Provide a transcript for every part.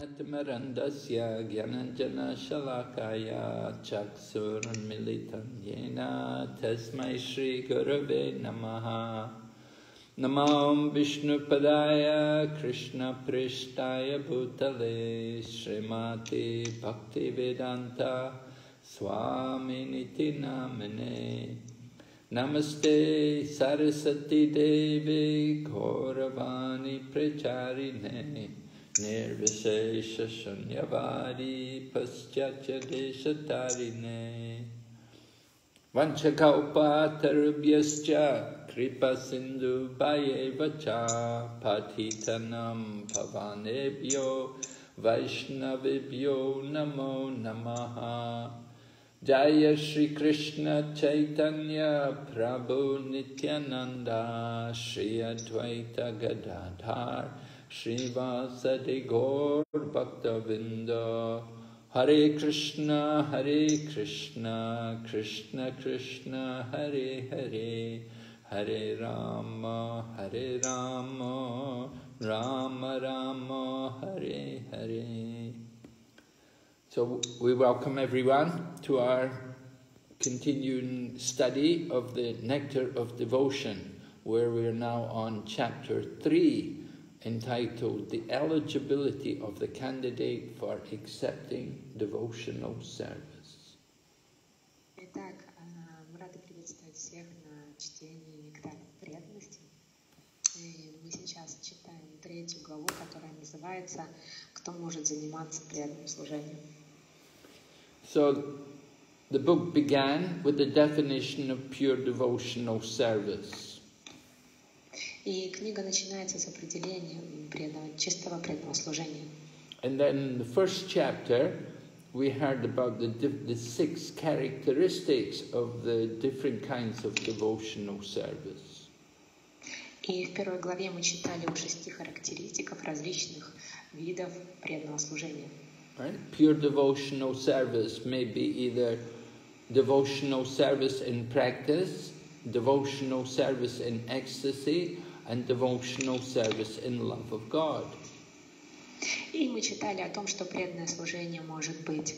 Atamarandasya Gyananjana Shalakaya Chaksuranmilitam Yena Tasmai Shri Gurave Namaha Namam Vishnu Padaya Krishna Prishtaya Bhutale Srimati Bhakti Vedanta Swami Niti Namane Namaste Sarasati Devi Gauravani Pracharine Nirvishesha Shunyavadi Paschatya Deshatarine Vanchakaupa Tarubhyascha Kripa Sindhu Bhayevacha Patitanam Pavanebhyo Vaishnavibhyo Namo Namaha Jaya Shri Krishna Chaitanya Prabhu Nityananda Shri Advaita Gadadhar Srivasadi Gaur Bhaktavinda Hare Krishna Krishna Krishna Hare Hare Hare Rama Rama Rama Hare Hare. So we welcome everyone to our continuing study of the Nectar of Devotion, where we are now on chapter 3, entitled The Eligibility of the Candidate for Accepting Devotional Service. Итак, мы рады приветствовать всех на чтении «Нектара преданности». И мы сейчас читаем 3 главу, которая называется «Кто может заниматься преданным служением?». So, the book began with the definition of pure devotional service. И книга начинается с определения чистого преданного служения. And then in the first chapter, we heard about the 6 characteristics of the different kinds of devotional service. И в первой главе мы читали о 6 характеристиках различных видов преданного служения. Right? Pure devotional service may be either devotional service in practice, devotional service in ecstasy, and devotional service in love of God. И мы читали о том, что преданное служение может быть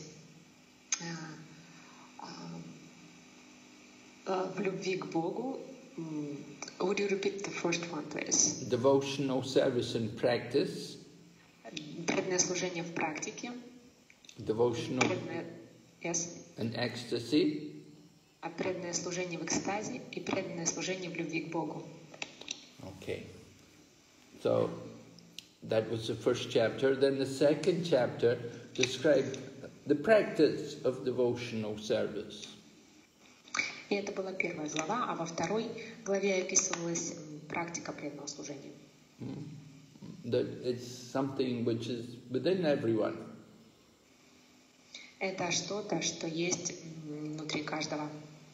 в любви к Богу. Would you repeat the first one, please? Devotional service in practice. Преданное служение в практике. Devotional yes. in ecstasy. Преданное служение в экстазе и преданное служение в любви к Богу. Okay. So that was the first chapter. Then the second chapter described the practice of devotional service. И это была первая глава, а во второй главе описывалась практика преданного служения. That it's something which is within everyone. Это что-то, что есть внутри каждого.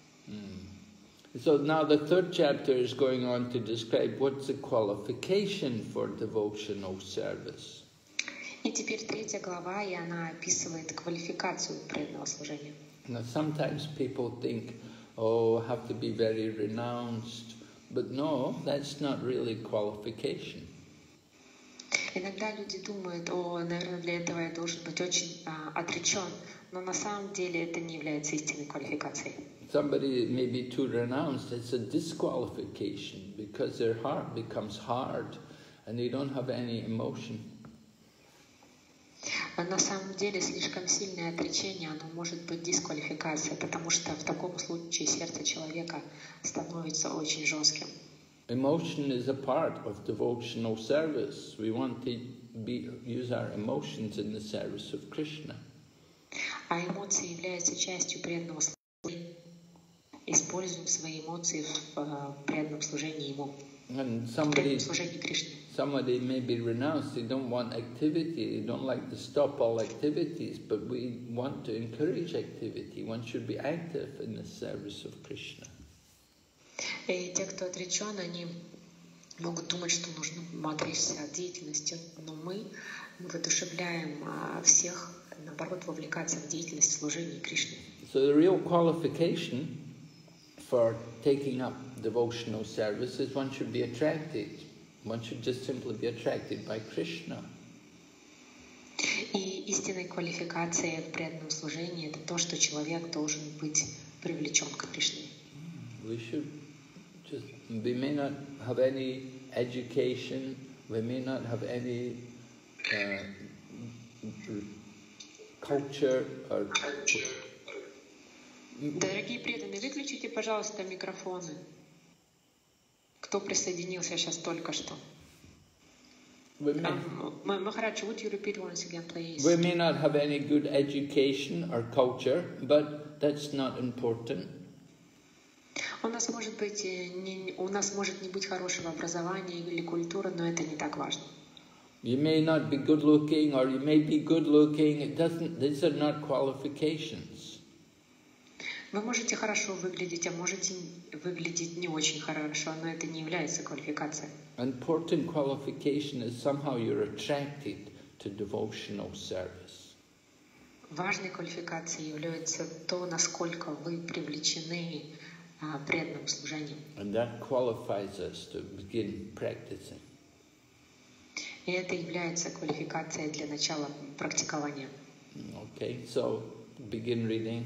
So now the third chapter is going on to describe what's the qualification for devotional service. И теперь 3 глава, и она описывает квалификацию преданного служения. Now sometimes people think, oh, have to be very renounced, but no, that's not really qualification. Иногда люди думают, наверное, для этого я должен быть очень отречен, но на самом деле это не является истинной квалификацией. Somebody may be too renounced, it's a disqualification because their heart becomes hard and they don't have any emotion. На самом деле слишком сильное отречение, оно может быть дисквалификацией, потому что в таком случае сердце человека становится очень жестким. Emotion is a part of devotional service. We want to use our emotions in the service of Krishna. А эмоции являются частью преданного служения. Используем свои эмоции в преданном служении Ему. Somebody may be renounced, they don't want activity, they don't like to stop all activities, but we want to encourage activity. One should be active in the service of Krishna. И те, кто отречен, они могут думать, что нужно отречься от деятельности, но мы воодушевляем всех, наоборот, вовлекаться в деятельность служения Кришне. So the real qualification for taking up devotional service is one should be attracted. One should just simply be attracted by Krishna. И истинной квалификацией в преданном служении это то, что человек должен быть привлечен к Кришне. We may not have any education, we may not have any culture or... Дорогие преданные, выключите, пожалуйста, микрофоны. Кто присоединился сейчас только что? Maharaj, would you repeat once again, please? We may not have any good education or culture, but that's not important. У нас может не быть хорошего образования или культуры, но это не так важно. You may not be good looking, or you may be good looking. These are not qualifications. Вы можете хорошо выглядеть, а можете выглядеть не очень хорошо, но это не является квалификацией. Important qualification is somehow you're attracted to devotional service. Важной квалификацией является то, насколько вы привлечены преданным служением. And that qualifies us to begin practicing. И это является квалификацией для начала практикования. Okay, so begin reading.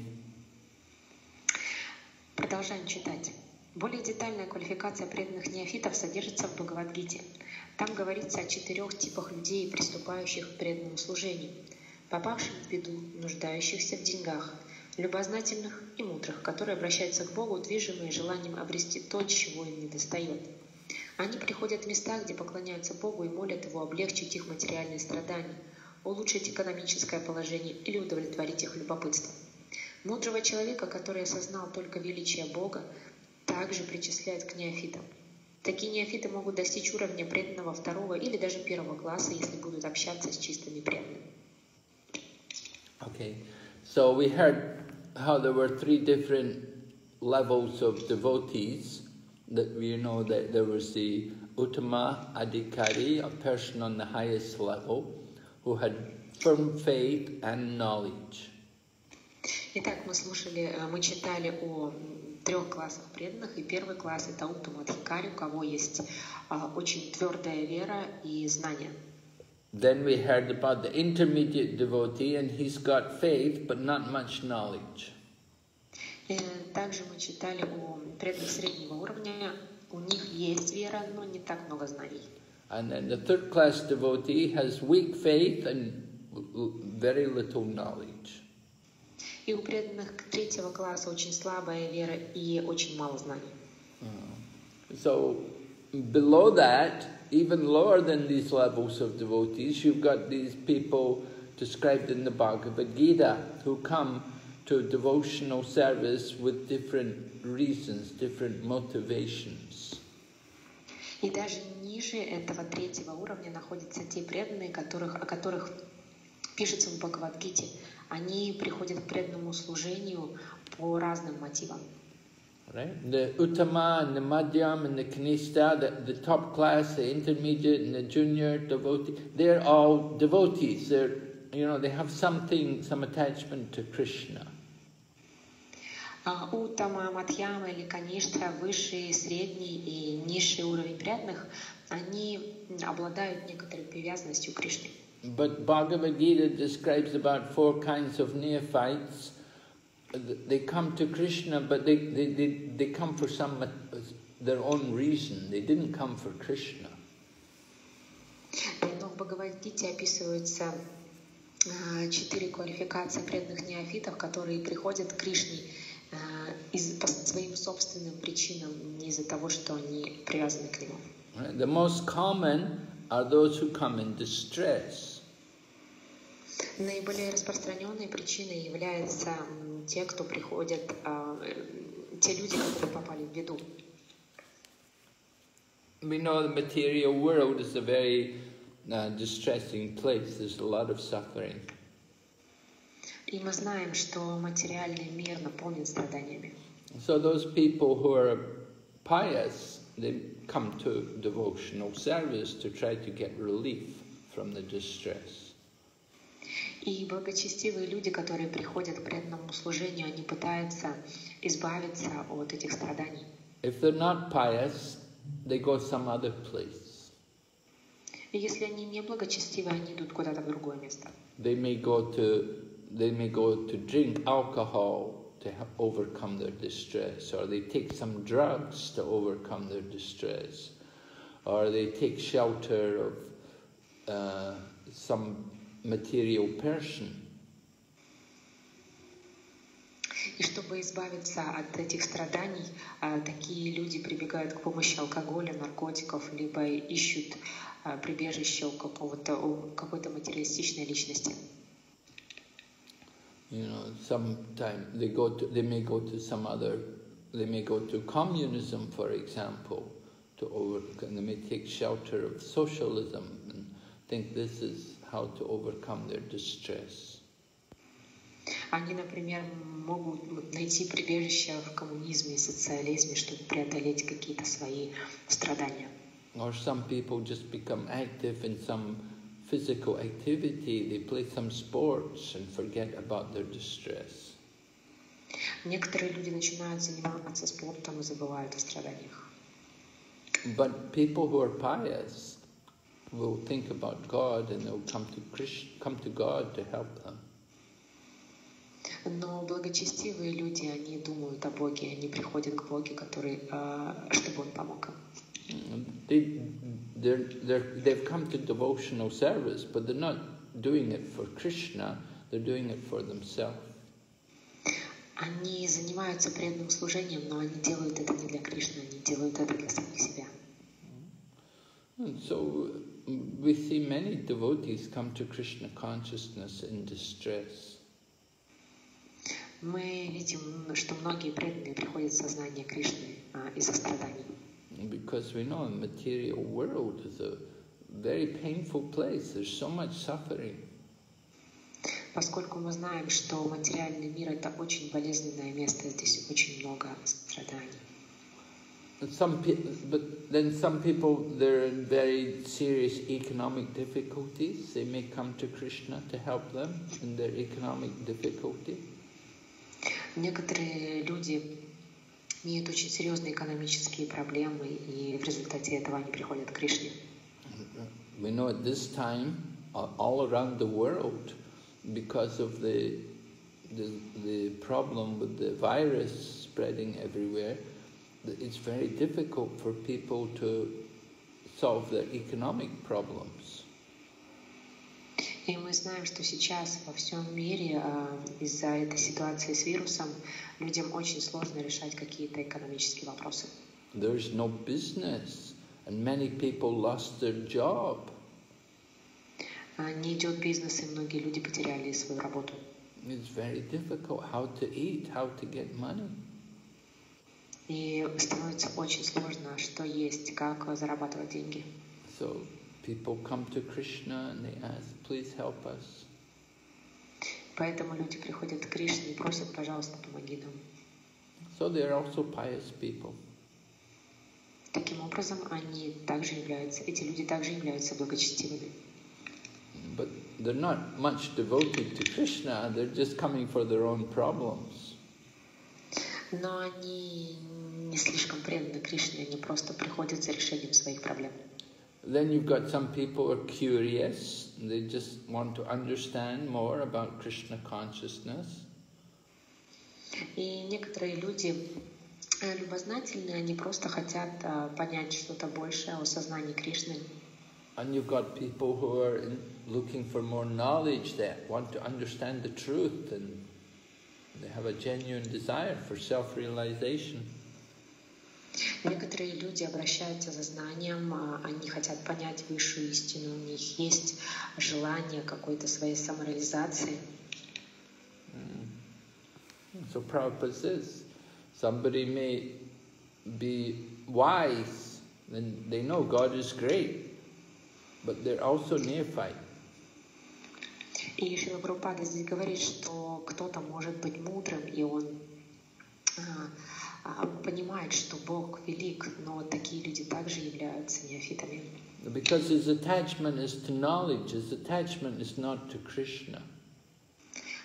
Продолжаем читать. Более детальная квалификация преданных неофитов содержится в Бхагавад-гите. Там говорится о 4 типах людей, приступающих к преданному служению: попавших в беду, нуждающихся в деньгах, любознательных и мудрых, которые обращаются к Богу, движимые желанием обрести то, чего им недостает. Они приходят в места, где поклоняются Богу и молят Его облегчить их материальные страдания, улучшить экономическое положение или удовлетворить их любопытство. Мудрого человека, который осознал только величие Бога, также причисляют к неофитам. Такие неофиты могут достичь уровня преданного 2 или даже 1 класса, если будут общаться с чистыми преданными. Okay, so we heard how there were 3 different levels of devotees. That we know that there was the Uttama Adhikari, a person on the highest level, who had firm faith and knowledge. Итак, мы читали о 3 классах преданных, и 1 класс это Уттама Адхикари, у кого есть очень твердая вера и знания. Then we heard about the intermediate devotee, and he's got faith but not much knowledge. И также мы читали о преданных среднего уровня, у них есть вера, но не так много знаний. And then the 3rd class devotee has weak faith and very little knowledge. И у преданных 3 класса очень слабая вера и очень мало знаний. So below that, even lower than these levels of devotees, you've got these people described in the Bhagavad Gita who come to devotional service with different reasons, different motivations. И даже ниже этого 3 уровня находятся те преданные, о которых пишется в Бхагавад-гите. Они приходят к преданному служению по разным мотивам. Right? The Uttama and the Madhyam and the Kanishta, the top class, the intermediate and the junior devotee, they're all devotees. They have some attachment to Krishna. Уттама, Мадхьяма или Каништха, высший, средний и низший уровень преданных, они обладают некоторой привязанностью к Кришне. But Bhagavad Gita describes about 4 kinds of neophytes. They come to Krishna, but they come for their own reason. They didn't come for Krishna. Но в Бхагавад-гите описываются 4 квалификации преданных неофитов, которые приходят к Кришне по своим собственным причинам, не из-за того, что они привязаны к Нему. The most common are those who come in distress. Наиболее распространенной причиной являются те, кто приходят, те люди, которые попали в беду. We know the material world is a very distressing place. There's a lot of suffering. И мы знаем, что материальный мир наполнен страданиями. So those people who are pious, they come to devotional service to try to get relief from the distress. И благочестивые люди, которые приходят к преданному служению, они пытаются избавиться от этих страданий. If they're not pious, they go some other place. И если они не благочестивы, они идут куда-то в другое место. They may go to drink alcohol to overcome their distress, or they take some drugs to overcome their distress, or they take shelter of some material person. И чтобы избавиться от этих страданий, такие люди прибегают к помощи алкоголя, наркотиков, либо ищут прибежище у какой-то материалистичной личности. You know, sometimes they may go to communism, for example, and they may take shelter of socialism and think this is how to overcome their distress. Они, например, могут найти прибежище в коммунизме и социализме, чтобы преодолеть какие-то свои страдания. Or some people just become active in some physical activity, they play some sports and forget about their distress. Некоторые люди начинают заниматься спортом и забывают о страданиях. But people who are pious will think about God and they'll come to God to help them. Но благочестивые люди, они думают о Боге, они приходят к Богу, чтобы Он помог им. They've come to devotional service, but they're not doing it for Krishna, they're doing it for themselves. Они занимаются преданным служением, но они делают это не для Кришны, они делают это для самих себя. And so we see many devotees come to Krishna consciousness in distress. Мы видим, что многие преданные приходят в сознание Кришны из-за страданий. Because we know the material world is a very painful place. There's so much suffering. Поскольку мы знаем, что материальный мир — это очень болезненное место, здесь очень много страданий. But then some people, they're in very serious economic difficulties. They may come to Krishna to help them in their economic difficulty. Некоторые люди имеют очень серьезные экономические проблемы, и в результате этого они приходят к Кришне. We know at this time, all around the world, because of the problem with the virus spreading everywhere, it's very difficult for people to solve their economic problems. И мы знаем, что сейчас во всем мире из-за этой ситуации с вирусом людям очень сложно решать какие-то экономические вопросы. There's no business, and many people lost their job. Не идет бизнес, и многие люди потеряли свою работу. It's very difficult how to eat, how to get money. И становится очень сложно, что есть, как зарабатывать деньги. So people come to Krishna and they ask, please help us. Поэтому люди приходят к Кришне и просят, пожалуйста, помоги нам. So they are also pious people. Таким образом, эти люди также являются благочестивыми. But they're not much devoted to Krishna, they're just coming for their own problems. Но они не слишком преданы Кришне, они просто приходят за решением своих проблем. Then you've got some people who are curious, they just want to understand more about Krishna consciousness. И некоторые люди любознательные, они просто хотят понять что-то большее о сознании Кришны. And you've got people who are looking for more knowledge, that want to understand the truth, and they have a genuine desire for self-realization. Некоторые люди обращаются за знанием, они хотят понять высшую истину, у них есть желание какой-то своей самореализации. So Prabhupada says, somebody may be wise, then they know God is great, but they're also neophyte. И Шрила Прабхупада здесь говорит, что кто-то может быть мудрым, и он понимает, что Бог велик, но такие люди также являются неофитами. Because his attachment is to knowledge, his attachment is not to Krishna.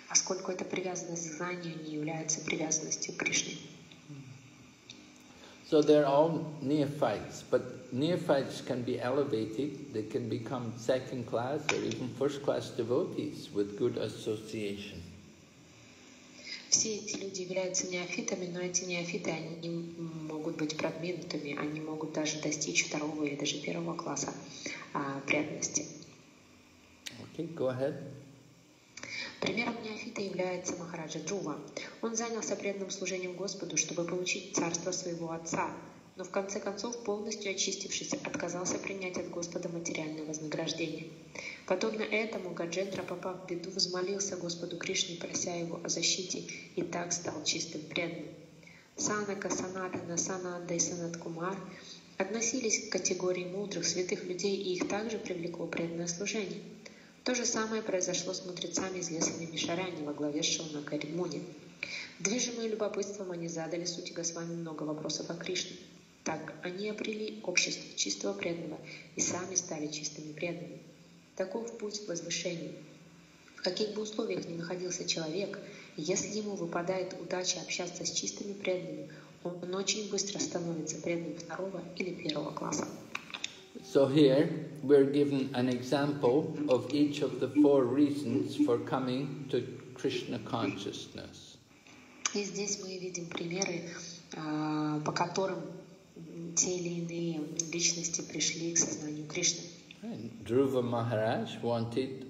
Поскольку эта привязанность к знанию не является привязанностью к Кришне. So they're all neophytes, but neophytes can be elevated, they can become second class or even first class devotees with good association. Все эти люди являются неофитами, но эти неофиты, они могут быть продвинутыми, они могут даже достичь второго или даже первого класса преданности. Okay, go ahead. Примером неофита является Махараджа Джува. Он занялся преданным служением Господу, чтобы получить царство своего отца, но в конце концов, полностью очистившись, отказался принять от Господа материальное вознаграждение. Подобно этому, Гаджендра, попав в беду, взмолился Господу Кришне, прося его о защите, и так стал чистым преданным. Санака, Санатана, Сананда и Санаткумар относились к категории мудрых, святых людей, и их также привлекло преданное служение. То же самое произошло с мудрецами из леса Наймишаряни во главе с Шаунакой Муни. Движимые любопытством, они задали Сути Госвами много вопросов о Кришне. Так они обрели общество чистого преданного и сами стали чистыми преданными. Таков путь к возвышению. В каких бы условиях ни находился человек, если ему выпадает удача общаться с чистыми преданными, он очень быстро становится преданным второго или первого класса. So here we're given an example of each of the 4 reasons for coming to Krishna consciousness. И здесь мы видим примеры, по которым те или иные личности пришли к сознанию Кришны. Dhruva Maharaj wanted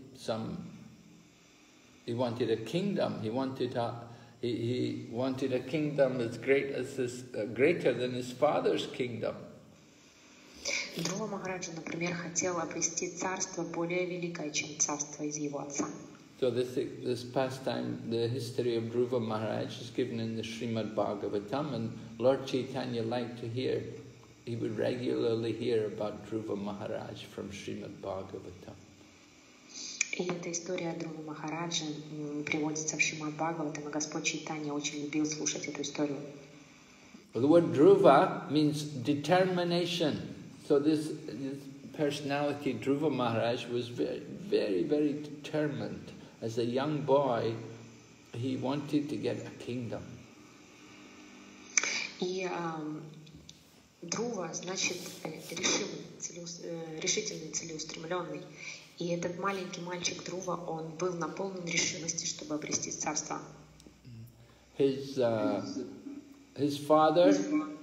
he wanted a kingdom. He wanted a kingdom as great as greater than his father's kingdom. Dhruva Махараджа, например, хотел обрести царство более великое, чем царство из его отца. So this pastime, the history of Dhruva Maharaj is given in the Srimad Bhagavatam, and Lord Chaitanya liked to hear. He would regularly hear about Dhruva Maharaj from Srimad Bhagavatam. И эта история Dhruva Махараджа приводится в Шримад Бхагаватам, и Господь Чайтанья очень любил слушать эту историю. The word Dhruva means determination. So this personality, Dhruva Maharaj, was very, very, very determined. As a young boy, he wanted to get a kingdom. И Dhruva значит решительный, целеустремленный. И этот маленький мальчик Dhruva, он был наполнен решимости, чтобы обрести царство. His father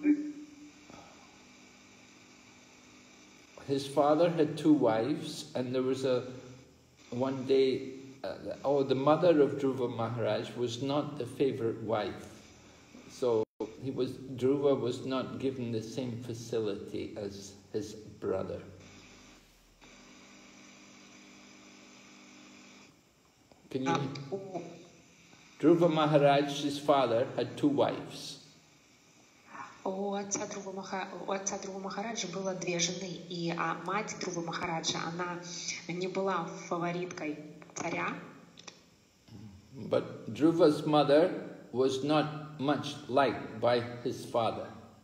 had 2 wives, and there was one day, the mother of Dhruva Maharaj was not the favorite wife. So Dhruva was not given the same facility as his brother. Can you? Dhruva Maharaj, his father, had 2 wives. У отца Dhruva Махараджа было 2 жены, и мать Dhruva Махараджа, она не была фавориткой царя. But Dhruva's mother was not much liked by his father.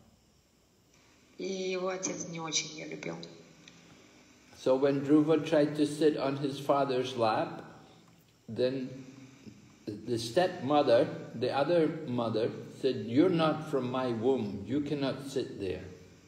И его отец не очень ее любил. So when Dhruva tried to sit on his father's lap, then the stepmother, the other mother, said, "You're not from my womb, you cannot sit there."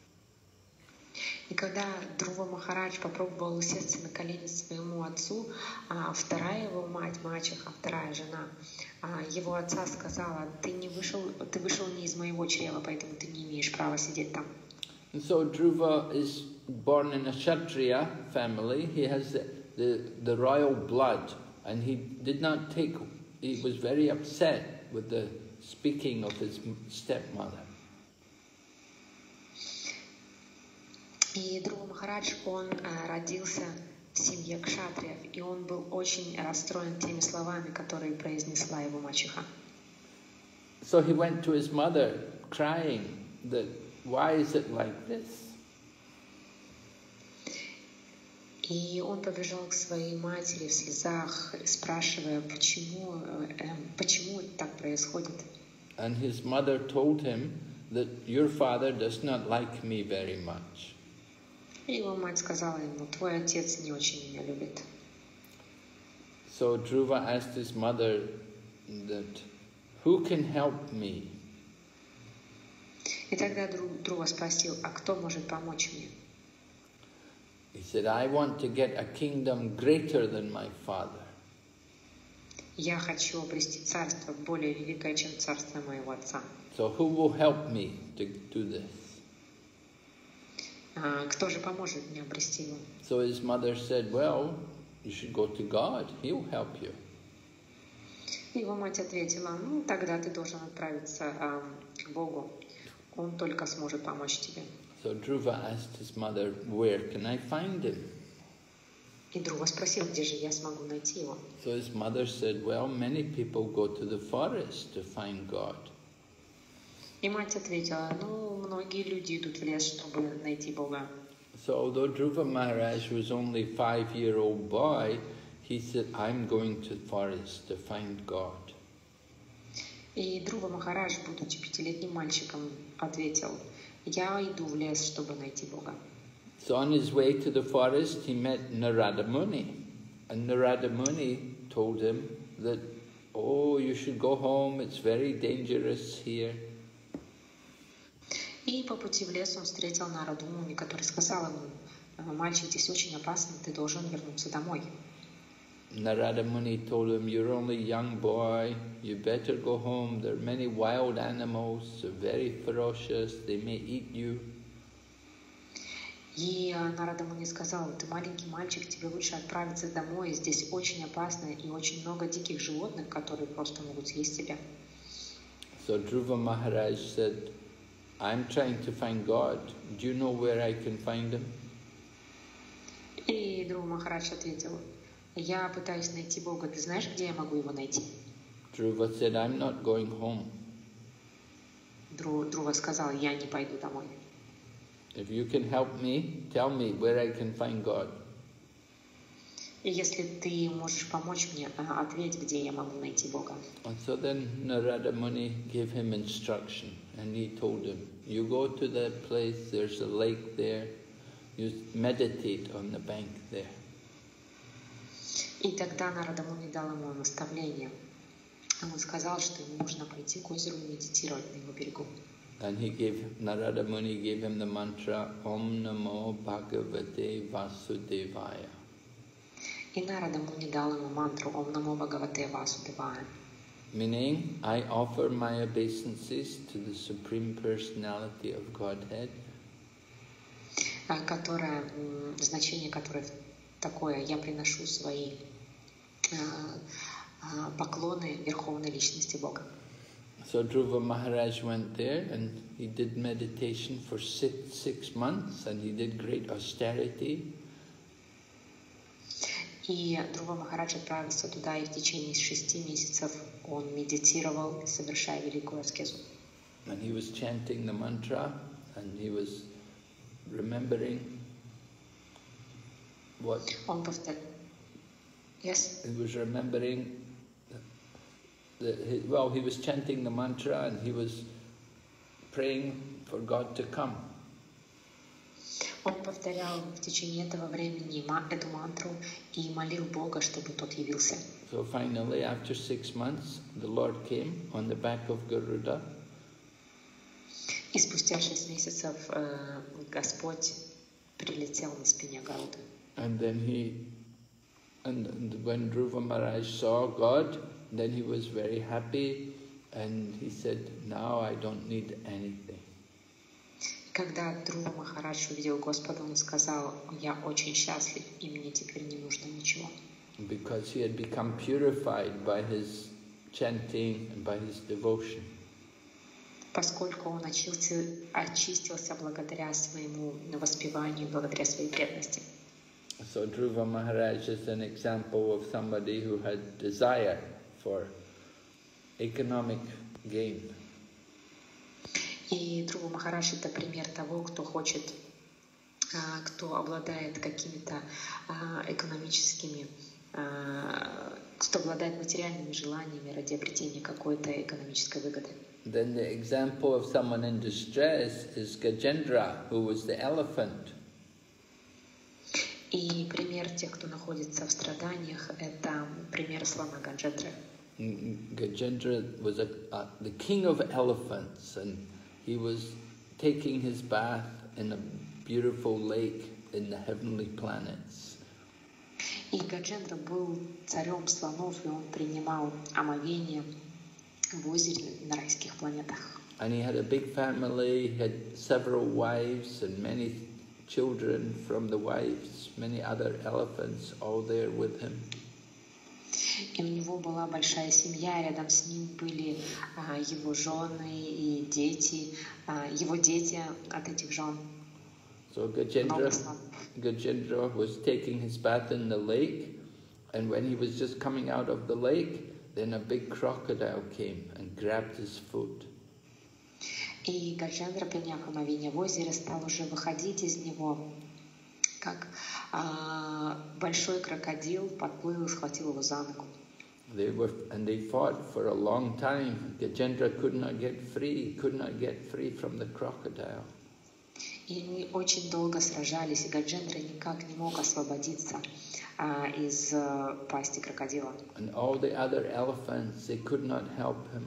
И когда Dhruva Махарадж попробовал усесться на колени своему отцу, вторая его мать, мачеха, вторая жена, его отца сказала: ты вышел не из моего чрева, поэтому ты не имеешь права сидеть там. And so Dhruva is born in a Kshatriya family. He has the royal blood, and he was very upset with the speaking of his stepmother. И Dhruva Махарадж, он родился в семье кшатриев, и он был очень расстроен теми словами, которые произнесла его мачеха. So he went to his mother crying that, why is it like this? И он побежал к своей матери в слезах, спрашивая, почему это так происходит. And his mother told him that your father does not like me very much. И его мать сказала ему: твой отец не очень меня любит. So Dhruva asked his mother that, who can help me? И тогда Друва спросил, а кто может помочь мне? He said, I want to get a kingdom greater than my father. Я хочу обрести царство более великое, чем царство моего отца. So who will help me to do this? Кто же поможет мне обрести его? So his mother said, well, you should go to God. He'll help you. Его мать ответила, ну, тогда ты должен отправиться к Богу. Он только сможет помочь тебе. So Dhruva asked his mother, where can I find him? И Друва спросил, где же я смогу найти его? So his mother said, well, many people go to the forest to find God. И мать ответила, ну, многие люди идут в лес, чтобы найти Бога. So although Dhruva Maharaj was only a 5-year-old boy, he said, I'm going to the forest to find God. И Друва Махарадж, будучи 5-летним мальчиком, ответил, я иду в лес, чтобы найти Бога. So on his way to the forest, he met Narada Muni. And Narada Muni told him that, oh, you should go home, it's very dangerous here. И по пути в лес он встретил Нараду Муни, который сказал ему, мальчик, здесь очень опасно, ты должен вернуться домой. Narada Muni told him, you're only a young boy, you better go home, there are many wild animals, they're very ferocious, they may eat you. И Нарада Муни сказал, ты маленький мальчик, тебе лучше отправиться домой, здесь очень опасно и очень много диких животных, которые просто могут съесть тебя. So Dhruva Maharaj said, I'm trying to find God. Do you know where I can find him? И Друва Махарадж ответил, я пытаюсь найти Бога, ты знаешь, где я могу его найти? Dhruva said, I'm not going home. Друва сказал, я не пойду домой. If you can help me, tell me where I can find God. И если ты можешь помочь мне, ответь, где я могу найти Бога. And so then Narada Muni gave him instruction and he told him, you go to that place, there's a lake there, you meditate on the bank there. И тогда Нарада Муни дал ему наставление. Он сказал, что ему нужно пойти к озеру и медитировать на его берегу. And Narada Muni gave him the mantra, Om Namo Bhagavate Vasudevaya. И Нарада Муни дал ему мантру Ом Намо Бхагавате Васудевая. Meaning, I offer my obeisances to the Supreme Personality of Godhead. Значение которое такое, я приношу свои поклоны Верховной Личности Бога. So Dhruva Maharaj went there and he did meditation for 6 months and he did great austerity. И Друва Махарадж отправился туда, и в течение 6 месяцев он медитировал, совершая великую аскезу. And he was chanting the mantra and he was remembering what? Он повторял. Yes? He was remembering he was chanting the mantra and he was praying for God to come. Он повторял в течение этого времени эту мантру и молил Бога, чтобы тот явился. So finally, after 6 months, the Lord came on the back of Garuda. И спустя 6 месяцев Господь прилетел на спине Гаруды. And then when Dhruva Maharaj saw God, then he was very happy and he said, now I don't need anything. Когда Друва Махарадж увидел Господа, он сказал, я очень счастлив, и мне теперь не нужно ничего. Because he had become purified by his chanting and by his devotion. Поскольку он очистился благодаря своему воспеванию, благодаря своей преданности. So Dhruva Maharaj is an example of somebody who had desire for economic gain. И Друва Махарадж — это пример того, кто обладает какими-то экономическими, кто обладает материальными желаниями ради обретения какой-то экономической выгоды. Then the example of someone in distress is Gajendra, who was the elephant. И пример тех, кто находится в страданиях, это пример слона Гаджендры. Gajendra was the king of elephants, and he was taking his bath in a beautiful lake in the heavenly planets. И Гаджендра был царем слонов, и он принимал омовение в озере на райских планетах. And he had a big family, he had several wives and many children from the wives, many other elephants all there with him. И у него была большая семья, рядом с ним были его жены и дети, его дети от этих жен. So Gajendra was taking his bath in the lake, and when he was just coming out of the lake, then a big crocodile came and grabbed his foot. И Гаджендра, приняв омовение в озере, стал уже выходить из него, как большой крокодил подплыл и схватил его за ногу. They fought for a long time. Gajendra could not get free from the crocodile. И они очень долго сражались, и Гаджендра никак не мог освободиться из пасти крокодила. And all the other elephants, they could not help him.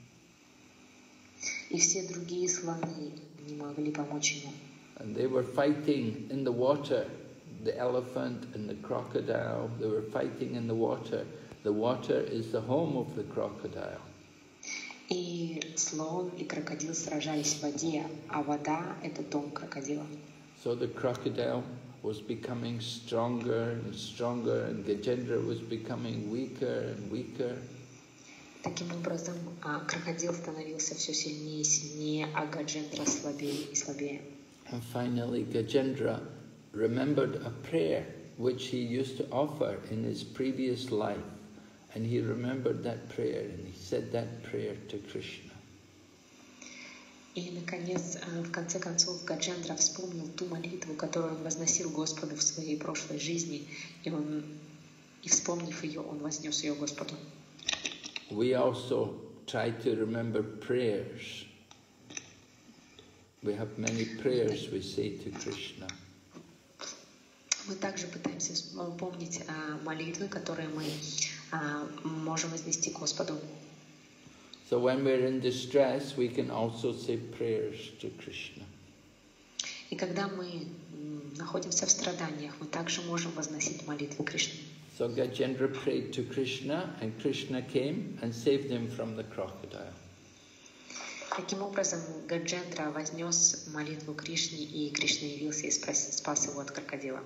И все другие слоны не могли помочь ему. And they were fighting in the water. The elephant and the crocodile, they were fighting in the water. The water is the home of the crocodile. И слон и крокодил сражались в воде, а вода — это дом крокодила. So the crocodile was becoming stronger and stronger, and Gajendra was becoming weaker and weaker. Таким образом, крокодил становился все сильнее и сильнее, а Гаджендра слабее и слабее. And finally, Gajendra remembered a prayer which he used to offer in his previous life. And he remembered that prayer, and he said that prayer to Krishna. И, наконец, в конце концов, Гаджендра вспомнил ту молитву, которую он возносил Господу в своей прошлой жизни, и вспомнив ее, он вознес ее Господу. We also try to remember prayers. We have many prayers we say to Krishna. Мы также пытаемся помнить молитвы, которые мы можем вознести Господу. So when we're in distress, we can also say prayers to Krishna. И когда мы находимся в страданиях, мы также можем возносить молитвы Кришне. So Gajendra prayed to Krishna, and Krishna came and saved him from the crocodile. Таким образом, Гаджендра вознес молитву Кришне, и Кришна явился и спас его от крокодила.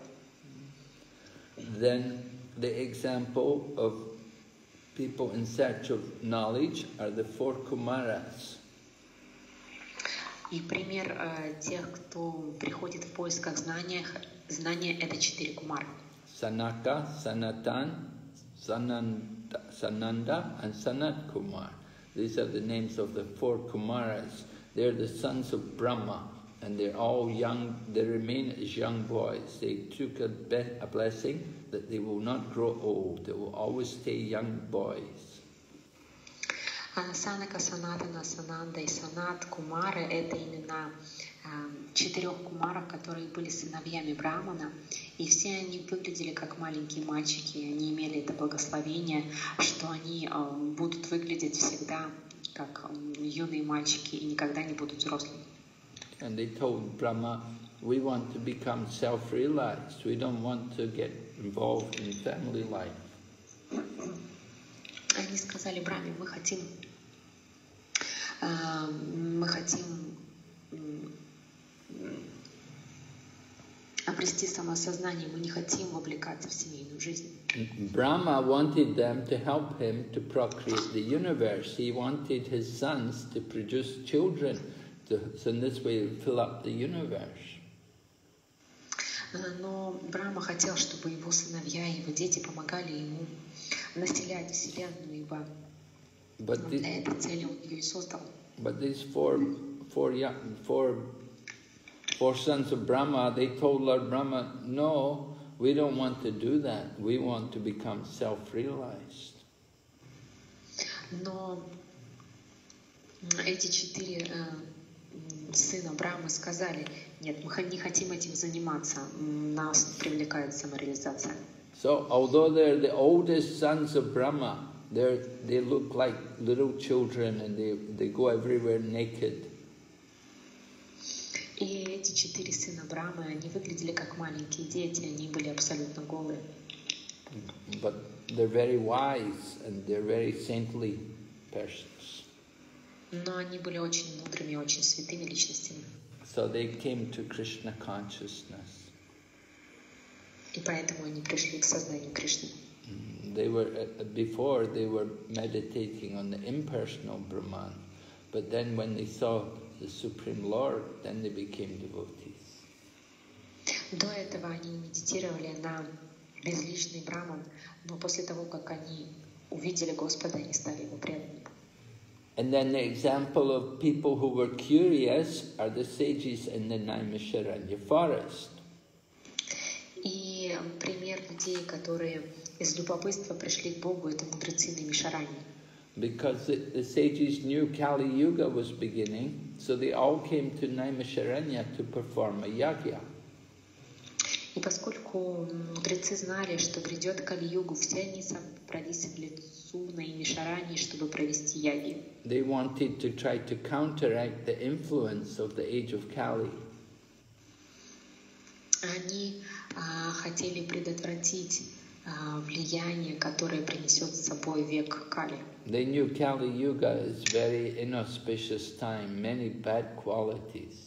Then the example of people in search of knowledge are the four Kumaras. И пример тех, кто приходит в поисках знания, это 4 кумары. Sanaka, Sanatan, Sananda, and Sanat Kumar. These are the names of the 4 Kumaras. They're the sons of Brahma, and they're all young. They remain as young boys. They took a blessing that they will not grow old. They will always stay young boys. Санака, Санатана, Сананда и Санат Кумары — это имена 4 кумаров, которые были сыновьями Брамана, и все они выглядели как маленькие мальчики. Они имели это благословение, что они будут выглядеть всегда как юные мальчики и никогда не будут взрослыми. And they told Brahma, we want to become self-realized. We don't want to get involved in family life. Они сказали Брахме, мы хотим обрести самоосознание, мы не хотим вовлекаться в семейную жизнь. Brahma wanted them to help him to procreate the universe. He wanted his sons to produce children, so in this way fill up the universe. Но Брахма хотел, чтобы его сыновья и его дети помогали ему населять Вселенную, ибо для этой цели он ее и создал. But these four sons of Brahma, they told Lord Brahma, no, we don't want to do that. We want to become self-realized. Но эти 4 сына Брамы сказали, нет, мы не хотим этим заниматься, нас привлекает самореализация. So, although they're the oldest sons of Brahma, they look like little children and they go everywhere naked. И эти 4 сына Брамы, они выглядели как маленькие дети, они были абсолютно голые. But they're very wise and they're very saintly persons. Но они были очень мудрыми, очень святыми личностями. So they came to Krishna consciousness. И поэтому они пришли к сознанию Кришны. They were before they were meditating on the impersonal Brahman, but then when they saw the Supreme Lord, then they became devotees. До этого они медитировали на безличный Браман, но после того, как они увидели Господа, они стали Его преданными. And then the example of people who were curious are the sages in the Naimisharanya forest. И пример людей, которые из любопытства пришли к Богу, это мудрецы Наймишарани. Because the sages knew Kali Yuga was beginning, so they all came to Naimisharanya to perform a yagya. И поскольку мудрецы знали, что грядет Кали-югу, все они собрались к лицу Наймишарани, чтобы провести яги. They wanted to try to counteract the influence of the age of Kali. Они хотели предотвратить влияние, которое принесет с собой век Кали. They knew Kali Yuga is very inauspicious time, many bad qualities.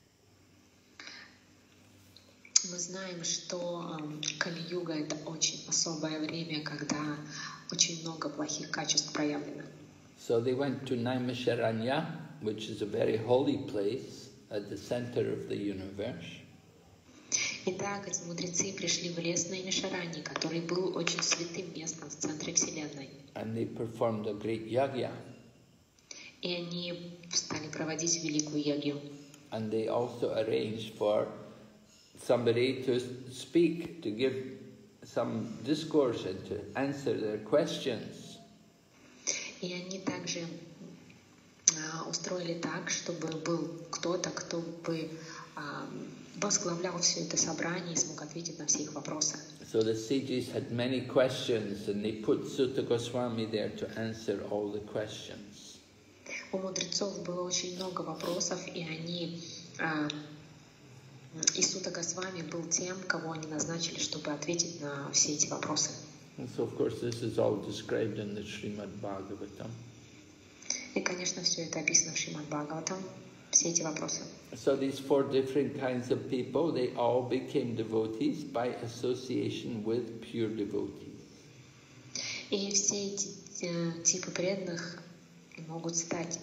Мы знаем, что Кали-юга — это очень особое время, когда очень много плохих качеств проявлено. So they went to Naimisharanya, which is a very holy place at the center of the universe. Итак, эти мудрецы пришли в лес Наймишарани, который был очень святым местом в центре Вселенной. And they performed a great yagya. И они стали проводить великую ягью. And they also arranged for somebody to speak, to give some discourse and to answer their questions. И они также устроили так, чтобы был кто-то, кто бы возглавлял все это собрание и смог ответить на все их вопросы. So the sages had many questions and they put Sutta Goswami there to answer all the questions. У мудрецов было очень много вопросов, и они... И Сута Госвами был тем, кого они назначили, чтобы ответить на все эти вопросы. And so of course this is all described in the Srimad Bhagavatam. И, конечно, все это описано в Шримад Бхагаватам, все эти вопросы. So these 4 different kinds of people, they all became devotees by association with pure devotees. И все эти типы преданных могут стать...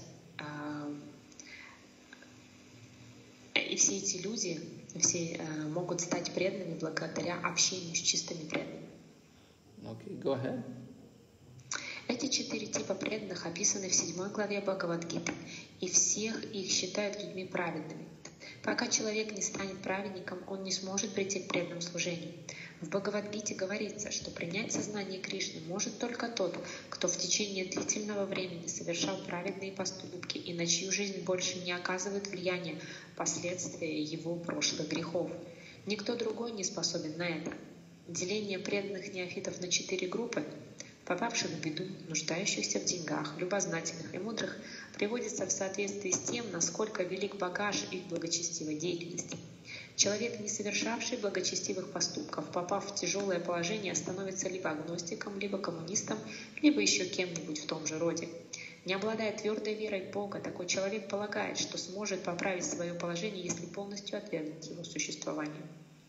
И все эти люди могут стать преданными благодаря общению с чистыми преданными. Okay, go ahead. Эти 4 типа преданных описаны в 7 главе Бхагавад-гиты, и всех их считают людьми праведными. Пока человек не станет праведником, он не сможет прийти к преданному служению. В Бхагавад-гите говорится, что принять сознание Кришны может только тот, кто в течение длительного времени совершал праведные поступки и на чью жизнь больше не оказывает влияния последствия его прошлых грехов. Никто другой не способен на это. Деление преданных неофитов на 4 группы, попавших в беду, нуждающихся в деньгах, любознательных и мудрых, приводится в соответствии с тем, насколько велик багаж их благочестивой деятельности. Человек, не совершавший благочестивых поступков, попав в тяжелое положение, становится либо агностиком, либо коммунистом, либо еще кем-нибудь в том же роде. Не обладая твердой верой в Бога, такой человек полагает, что сможет поправить свое положение, если полностью отвергнуть его существование.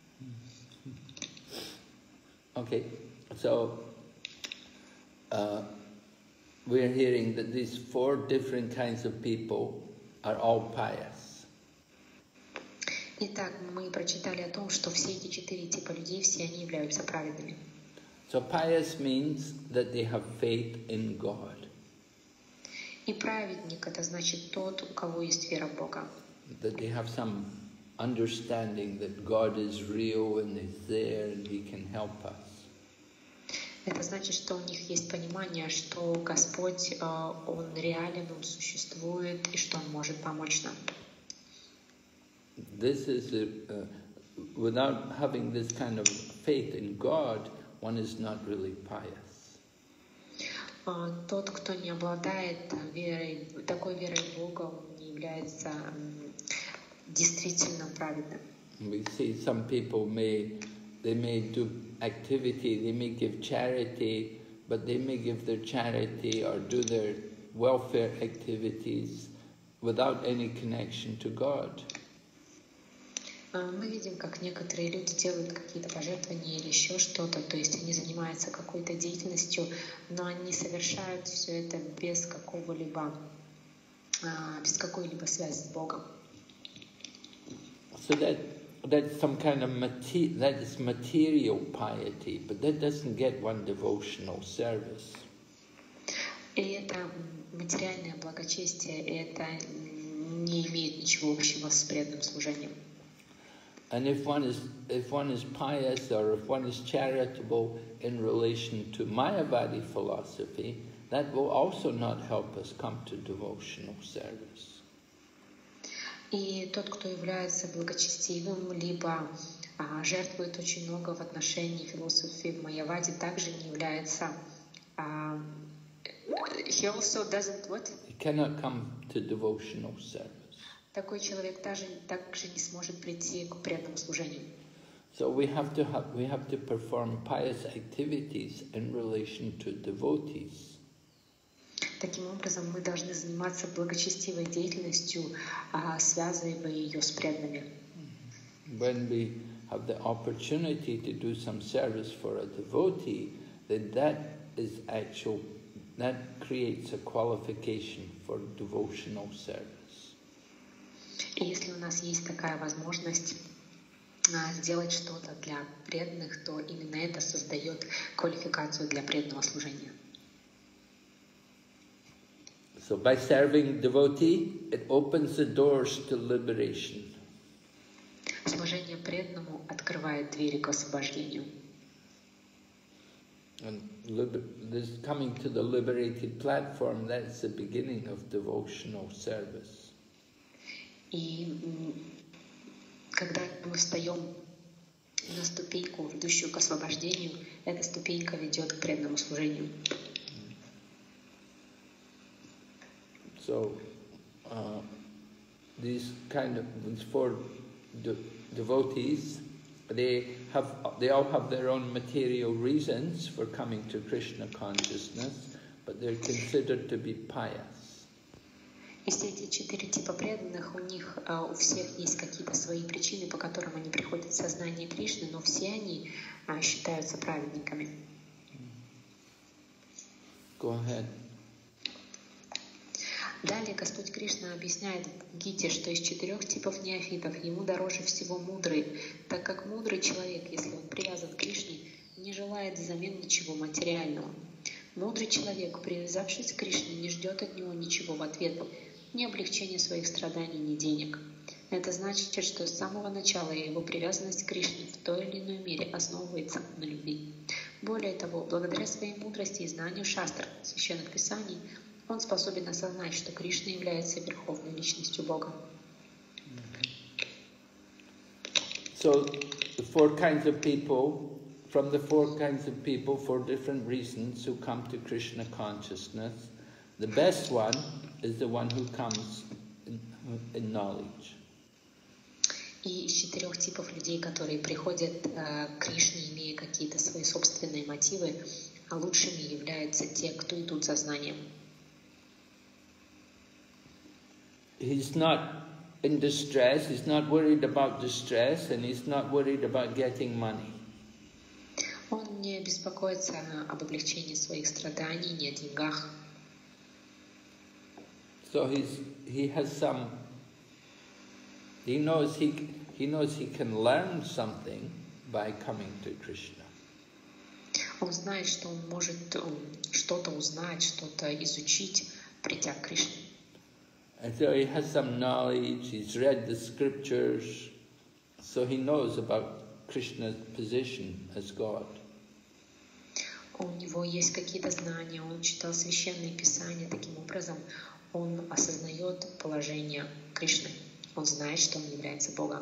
Okay, so we're hearing that these 4 different kinds of people are all pious. Итак, мы прочитали о том, что все эти 4 типа людей, все они являются праведными. So pious means that they have faith in God. И праведник — это значит тот, у кого есть вера в Бога. That they have some understanding that God is real and is there and He can help us. Это значит, что у них есть понимание, что Господь, Он реален, Он существует, и что Он может помочь нам. This is without having this kind of faith in God, one is not really pious. Тот, кто не обладает такой верой в Бога, он не является действительно праведным. We see some people may do activity, they may give charity, but they may give their charity or do their welfare activities without any connection to God. Мы видим, как некоторые люди делают какие-то пожертвования или еще что-то, то есть они занимаются какой-то деятельностью, но они совершают все это без какой-либо связи с Богом. So that's some kind of that is material piety, but that doesn't get one devotional service. И это материальное благочестие, и это не имеет ничего общего с преданным служением. And if one is pious or if one is charitable in relation to Mayavadi philosophy, that will also not help us come to devotional service. И тот, кто является благочестивым, либо жертвует очень много в отношении философии Майявади, также не является. He also doesn't what? He cannot come to devotional service. Такой человек также не сможет прийти к преданному служению. So we have to perform pious activities in relation to devotees. Таким образом, мы должны заниматься благочестивой деятельностью, связывая ее с преданными. When we have the opportunity to do some service for a devotee, then that creates a qualification for devotional service. И если у нас есть такая возможность сделать что-то для преданных, то именно это создает квалификацию для преданного служения. So by serving devotee, it opens the doors to liberation. Служение преданному открывает двери к освобождению. And this coming to the liberated platform, that's the beginning of devotional service. И когда мы встаем на ступеньку, ведущую к освобождению, эта ступенька ведет к преданному служению. So, these four devotees, they all have their own material reasons for coming to Krishna consciousness, but they're considered to be pious. И все эти 4 типа преданных, у всех есть какие-то свои причины, по которым они приходят в сознание Кришны, но все они считаются праведниками. Go ahead. Далее Господь Кришна объясняет в Гите, что из 4 типов неофитов ему дороже всего мудрый, так как мудрый человек, если он привязан к Кришне, не желает взамен ничего материального. Мудрый человек, привязавшись к Кришне, не ждет от него ничего в ответ, ни облегчения своих страданий, ни денег. Это значит, что с самого начала его привязанность к Кришне в той или иной мере основывается на любви. Более того, благодаря своей мудрости и знанию шастр, священных писаний, он способен осознать, что Кришна является верховной личностью Бога. So, the four kinds of people, from the 4 kinds of people, for different reasons, who come to Krishna consciousness, the best one is the one who comes in knowledge. И из 4 типов людей, которые приходят к Кришне, имея какие-то свои собственные мотивы, лучшими являются те, кто идут за знанием. He's not in distress, he's not worried about distress, and he's not worried about getting money. Он не беспокоится об облегчении своих страданий, ни о деньгах. So he knows he can learn something by coming to Krishna. Он знает, что он может что-то узнать, что-то изучить, придя к Кришне. And so he has some knowledge, he's read the scriptures, so he knows about Krishna's position as God. У него есть какие-то знания, он читал священные писания, таким образом он осознает положение Кришны. Он знает, что он является Богом.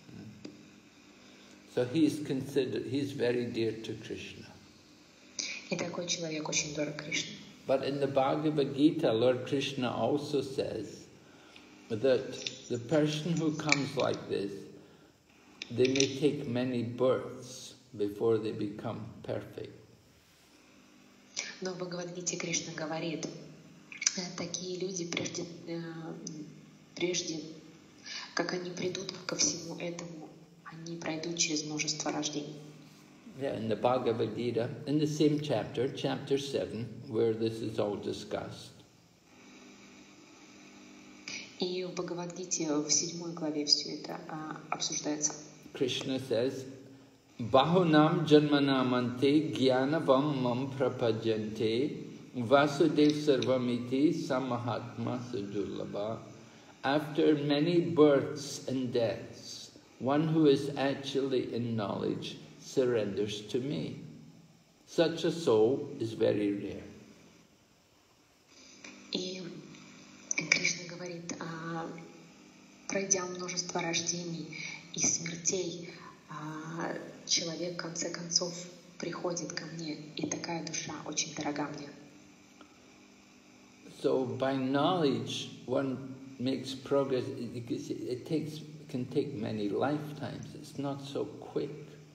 So he's very dear to Krishna. И такой человек очень дорог Кришне. But in the Bhagavad Gita, Lord Krishna also says that the person who comes like this, they may take many births before they become perfect. Но в Бхагавад-гите Кришна говорит, такие люди прежде как они придут ко всему этому, они пройдут через множество рождений. Yeah, in the Bhagavad Gita, in the same chapter, chapter 7, where this is all discussed. И в Бхагавад-гите в 7 главе все это обсуждается. Krishna says, Bahunam janmanamante gyanavam mam prapajante vasudev sarvamiti samahatma sudurlabha. After many births and deaths, one who is actually in knowledge surrenders to me. Such a soul is very rare. И Кришна говорит, пройдя множество рождений и смертей, человек в конце концов приходит ко мне, и такая душа очень дорога мне. So by knowledge, one makes progress. It can take many lifetimes. It's not so quick.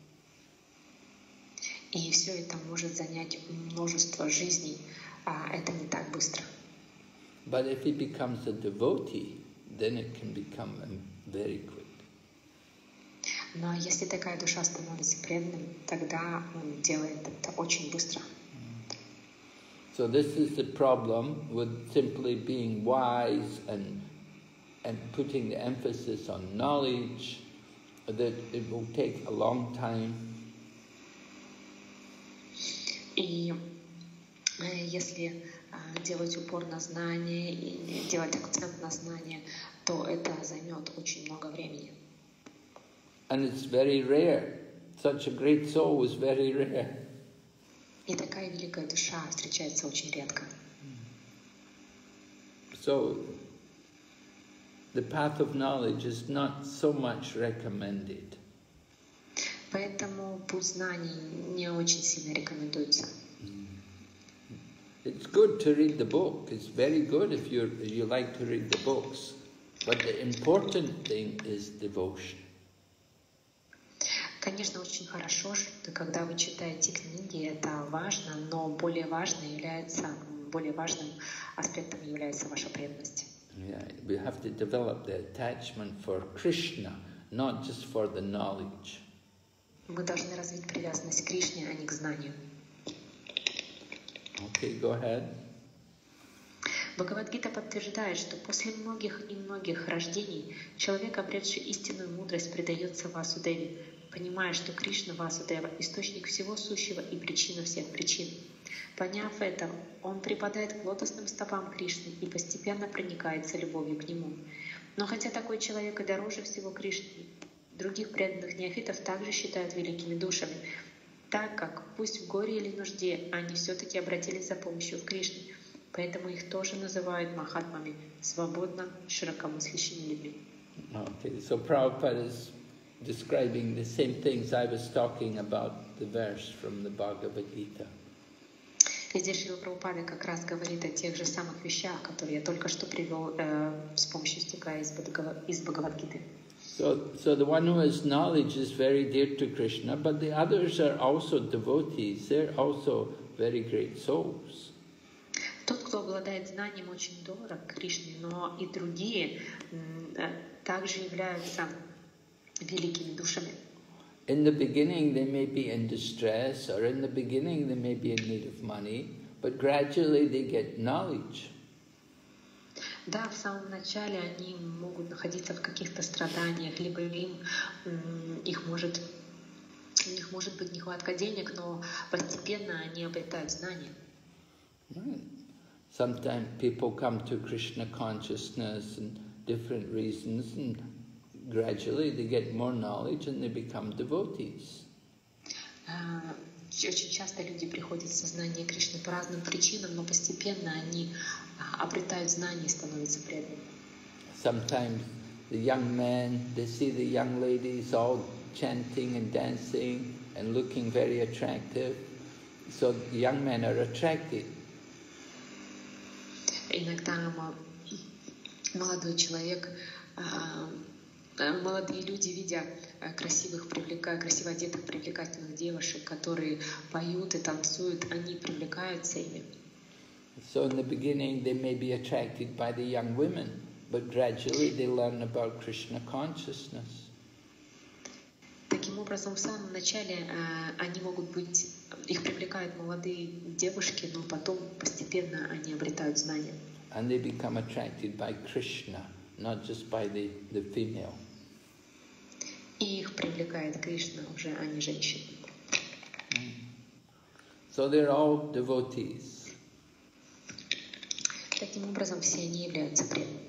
И все это может занять множество жизней, это не так быстро. But if he becomes a devotee, then it can become very quick. Но если такая душа становится преданным, тогда он делает это очень быстро. So this is the problem with simply being wise and putting the emphasis on knowledge, that it will take a long time. И если делать упор на знание и делать акцент на знание, то это займет очень много времени. And it's very rare. Such a great soul is very rare. И такая великая душа встречается очень редко. So the path of knowledge is not so much recommended. Поэтому путь знаний не очень сильно рекомендуется. It's good to read the book. It's very good if you like to read the books. But the important thing is devotion. Конечно, очень хорошо, что когда вы читаете книги, это важно, но более важным аспектом является ваша преданность. Yeah, we have to develop the attachment for Krishna, not just for the knowledge. Мы должны развить привязанность к Кришне, а не к знанию. Okay, go ahead. Бхагавад-гита подтверждает, что после многих и многих рождений человек, обретший истинную мудрость, предается Васудеве, понимая, что Кришна Васудева — источник всего сущего и причина всех причин. Поняв это, он припадает к лотосным стопам Кришны и постепенно проникается любовью к нему. Но хотя такой человек и дороже всего Кришны, других преданных неофитов также считают великими душами, так как, пусть в горе или нужде, они все-таки обратились за помощью в Кришне, поэтому их тоже называют махатмами, свободно широкомыслящими людьми. Okay, so Prabhupada is describing the same things I was talking about, the verse from the Bhagavad Gita. Здесь Шрила Прабхупада как раз говорит о тех же самых вещах, которые я только что привел с помощью стиха из Бхагавад-гиты. So the one who has knowledge is very dear to Krishna, but the others are also devotees. They're also very great souls. Тот, кто обладает знанием, очень дорог Кришне, но и другие также являются великими душами. In the beginning they may be in distress, or in the beginning they may be in need of money, but gradually they get knowledge. Да, в самом начале они могут находиться в каких-то страданиях, либо у них может быть нехватка денег, но постепенно они обретают знания. Right. Sometimes people come to Krishna consciousness and different reasons, and gradually they get more knowledge and they become devotees. Очень часто люди приходят в сознание Кришны по разным причинам, но постепенно они обретают знания и становятся преданными. Sometimes the young men, they see the young ladies all chanting and dancing and looking very attractive, so the young men are attracted. Иногда молодой человек Молодые люди, видя красиво одетых, привлекательных девушек, которые поют и танцуют, они привлекаются ими. So in the beginning they may be attracted by the young women, but gradually they learn about Krishna consciousness. Таким образом, в самом начале их привлекают молодые девушки, но потом постепенно они обретают знания. And they become attracted by Krishna, not just by the female. И их привлекает Кришна уже, а не женщины. So they're all devotees. Таким образом, все они являются преданными.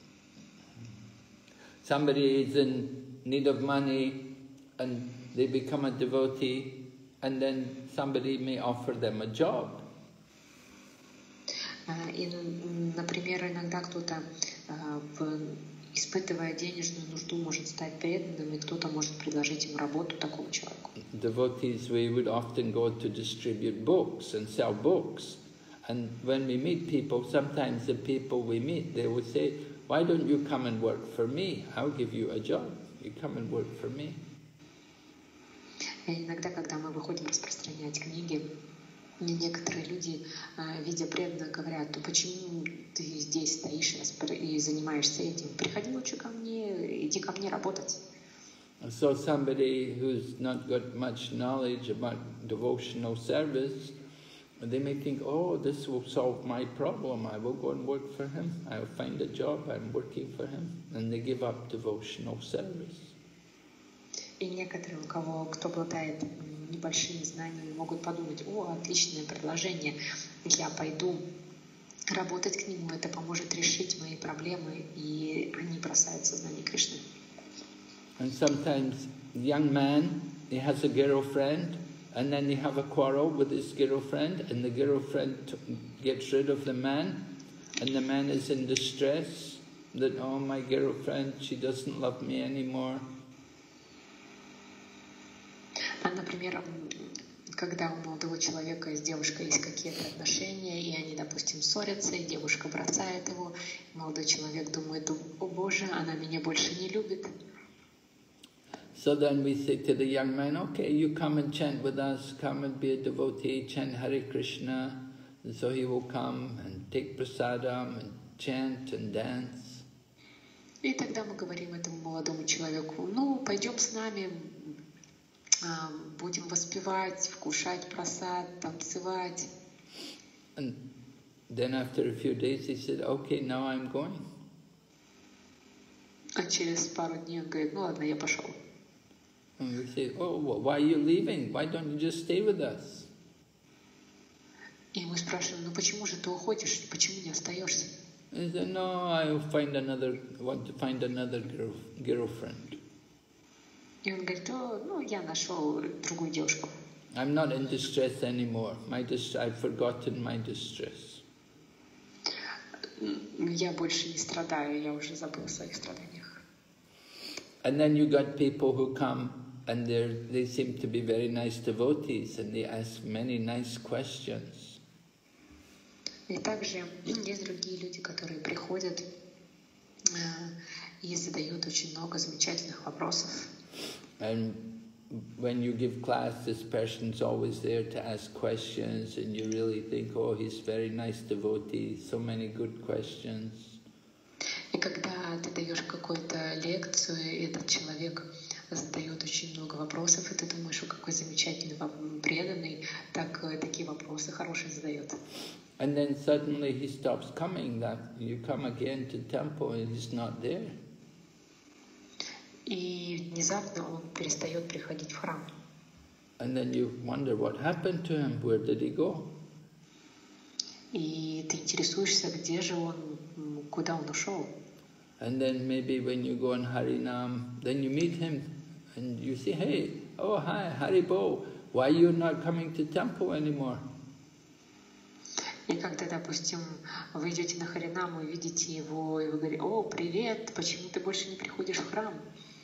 Somebody is in need of money and they become a devotee, and then somebody may offer them a job. И, например, иногда кто-то, испытывая денежную нужду, может стать преданным, и кто-то может предложить ему работу такому человеку. Devotees, we would often go to distribute books and sell books. And when we meet people, sometimes the people we meet, they would say, why don't you come and work for me? I'll give you a job. You come and work for me. И иногда, когда мы выходим распространять книги, некоторые люди, видя преданных, говорят: то почему ты здесь стоишь и занимаешься этим? Приходи лучше ко мне, иди ко мне работать. So somebody who's not got much knowledge about devotional service, they may think, oh, this will solve my problem. I will go and work for him. I'll find a job. I'm working for him. And they give up devotional service. И некоторые, кто обладает небольшими знаниями, могут подумать: о, отличное предложение, я пойду работать к нему, это поможет решить мои проблемы, и они бросают сознание Кришны. And sometimes the young man, he has a girlfriend, and then they have a quarrel with his girlfriend, and the girlfriend gets rid of the man, and the man is in distress that, oh, my girlfriend, she doesn't love me anymore. Например, когда у молодого человека и с девушкой есть какие-то отношения, и они, допустим, ссорятся, и девушка бросает его, и молодой человек думает: о Боже, она меня больше не любит. So then we say to the young man, okay, you come and chant with us, come and be a devotee, chant Hare Krishna. And so he will come and take prasadam and chant and dance. И тогда мы говорим этому молодому человеку: ну, пойдем с нами, будем воспевать, вкушать прасад, танцевать. And then after a few days he said, okay, now I'm going. А через пару дней он говорит: ну ладно, я пошел. And we say, oh, well, why are you leaving? Why don't you just stay with us? И мы спрашиваем: ну почему же ты уходишь, почему не остаешься? He said, no, I'll want to find another girlfriend. И он говорит: ну, я нашел другую девушку. I'm not in distress anymore. I've forgotten my distress. Я больше не страдаю, я уже забыл о своих страданиях. And then you got people who come and they seem to be very nice devotees and they ask many nice questions. И также есть другие люди, которые приходят и задают очень много замечательных вопросов. And when you give class, this person's always there to ask questions, and you really think, oh, he's very nice devotee, so many good questions. И когда ты даешь какую-то лекцию, этот человек задает очень много вопросов, и ты думаешь: о, какой замечательный, преданный, такие вопросы хорошие задает. And then suddenly he stops coming. That you come again to temple and he's not there. И внезапно он перестает приходить в храм. And then you wonder what happened to him. Where did he go? И ты интересуешься, где же он, куда он ушел. And then maybe when you go on Harinam, then you meet him and you say, hey, oh hi, Haribo, why are you not coming to temple anymore? И когда, допустим, вы идете на Харинам, вы видите его, и вы говорите: о, привет, почему ты больше не приходишь в храм?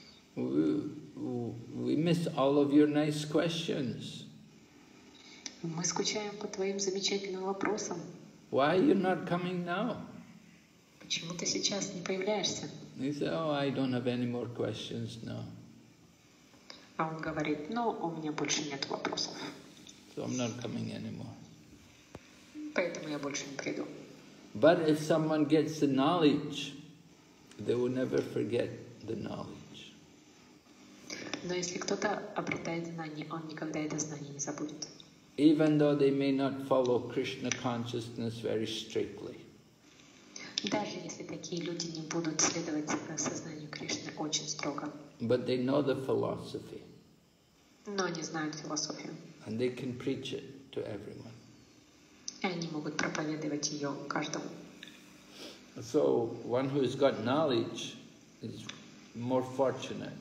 We miss all of your nice questions. Мы скучаем по твоим замечательным вопросам. Why are you not coming now? Почему ты сейчас не появляешься? He said, "Oh, I don't have any more questions now. А он говорит, ну, у меня больше нет вопросов, So I'm not coming anymore." поэтому я больше не приду. But if someone gets the knowledge, they will never forget the knowledge. Но если кто-то обретает знание, он никогда это знание не забудет. Even though they may not follow Krishna consciousness very strictly. Даже если такие люди не будут следовать сознанию Кришны очень строго. But they know the philosophy. Но они знают философию. And they can preach it to everyone. И они могут проповедовать ее каждому. So one who's got knowledge is more fortunate.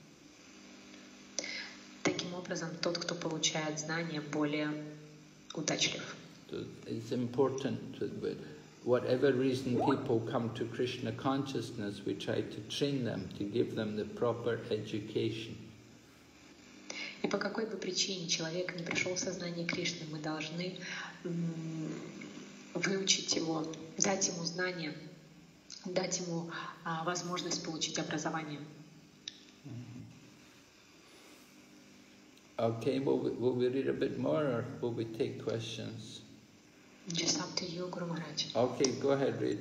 Таким образом, тот, кто получает знания, более удачлив. So it's important that whatever reason people come to Krishna consciousness, we try to train them, to give them the proper education. И по какой бы причине человек не пришел в сознание Кришны, мы должны выучить его, дать ему знания, дать ему возможность получить образование. Okay, will we read a bit more or will we take questions? Just up to you, Guru Maharaj. Okay, go ahead, read.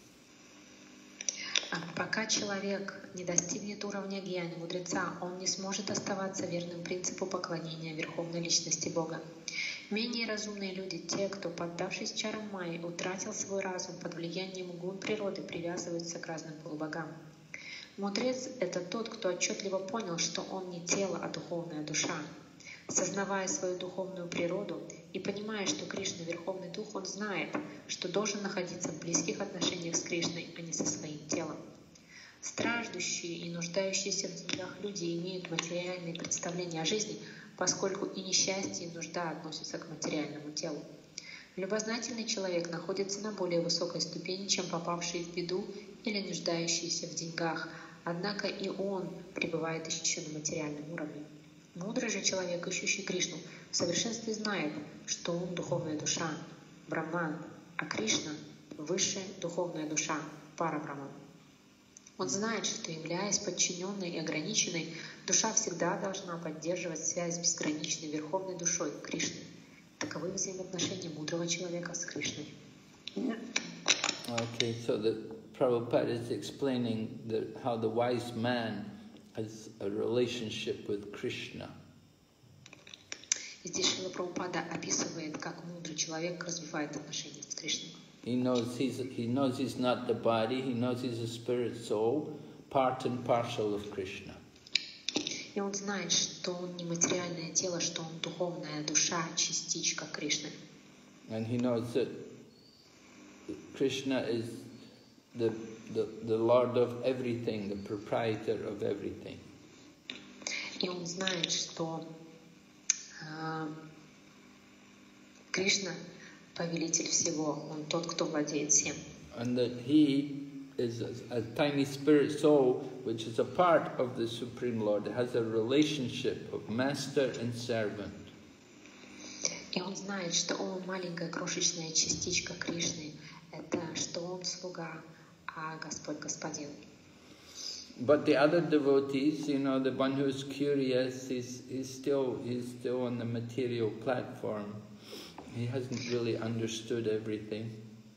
Пока человек не достигнет уровня гьяни, мудреца, он не сможет оставаться верным принципу поклонения Верховной Личности Бога. Менее разумные люди, те, кто, поддавшись чарам майи, утратил свой разум под влиянием гун природы, привязываются к разным полубогам. Мудрец — это тот, кто отчетливо понял, что он не тело, а духовная душа. Сознавая свою духовную природу и понимая, что Кришна — Верховный Дух, он знает, что должен находиться в близких отношениях с Кришной, а не со своим телом. Страждущие и нуждающиеся в деньгах люди имеют материальные представления о жизни, поскольку и несчастье, и нужда относятся к материальному телу. Любознательный человек находится на более высокой ступени, чем попавший в беду или нуждающийся в деньгах, однако и он пребывает еще на материальном уровне. Мудрый же человек, ищущий Кришну, в совершенстве знает, что он духовная душа, Брахман, а Кришна — высшая духовная душа, Парабрахман. Он знает, что, являясь подчиненной и ограниченной, душа всегда должна поддерживать связь с безграничной Верховной Душой, Кришной. Таковы взаимоотношения мудрого человека с Кришной. Okay, so the Prabhupada is explaining how the wise man has a relationship with Krishna. Здесь Шрила Прабхупада описывает, как мудрый человек развивает отношения с Кришной. He knows he's not the body, he knows he's a spirit soul, part and parcel of Krishna. И он знает, что он не материальное тело, что он духовная душа, частичка Кришны. And he knows that Krishna is the Lord of everything, the proprietor of everything. И он знает, что Кришна — повелитель всего, он тот, кто владеет всем. And that he is a tiny spirit soul which is a part of the Supreme Lord. It has a relationship of master and servant. И он знает, что он маленькая крошечная частичка Кришны, это что он слуга, а Господь господин. But the other devotees, the one who's curious, he's still on the material platform. He hasn't really understood everything.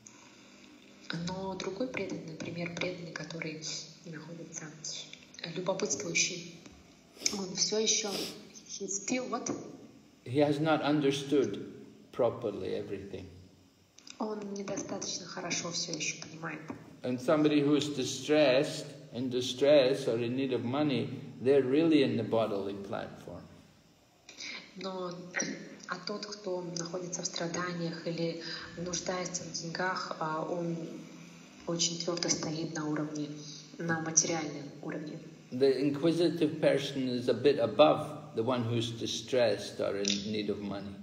Но другой преданный, например, преданный, который находится любопытствующий, он все еще still what? He has not understood properly everything. Он недостаточно хорошо все еще понимает. And somebody who's in distress or in need of money, they're really in the bodily platform. Но тот, кто находится в страданиях или нуждается в деньгах, он очень твердо стоит на материальном уровне. The inquisitive person is a bit above the one who's distressed or in need of money.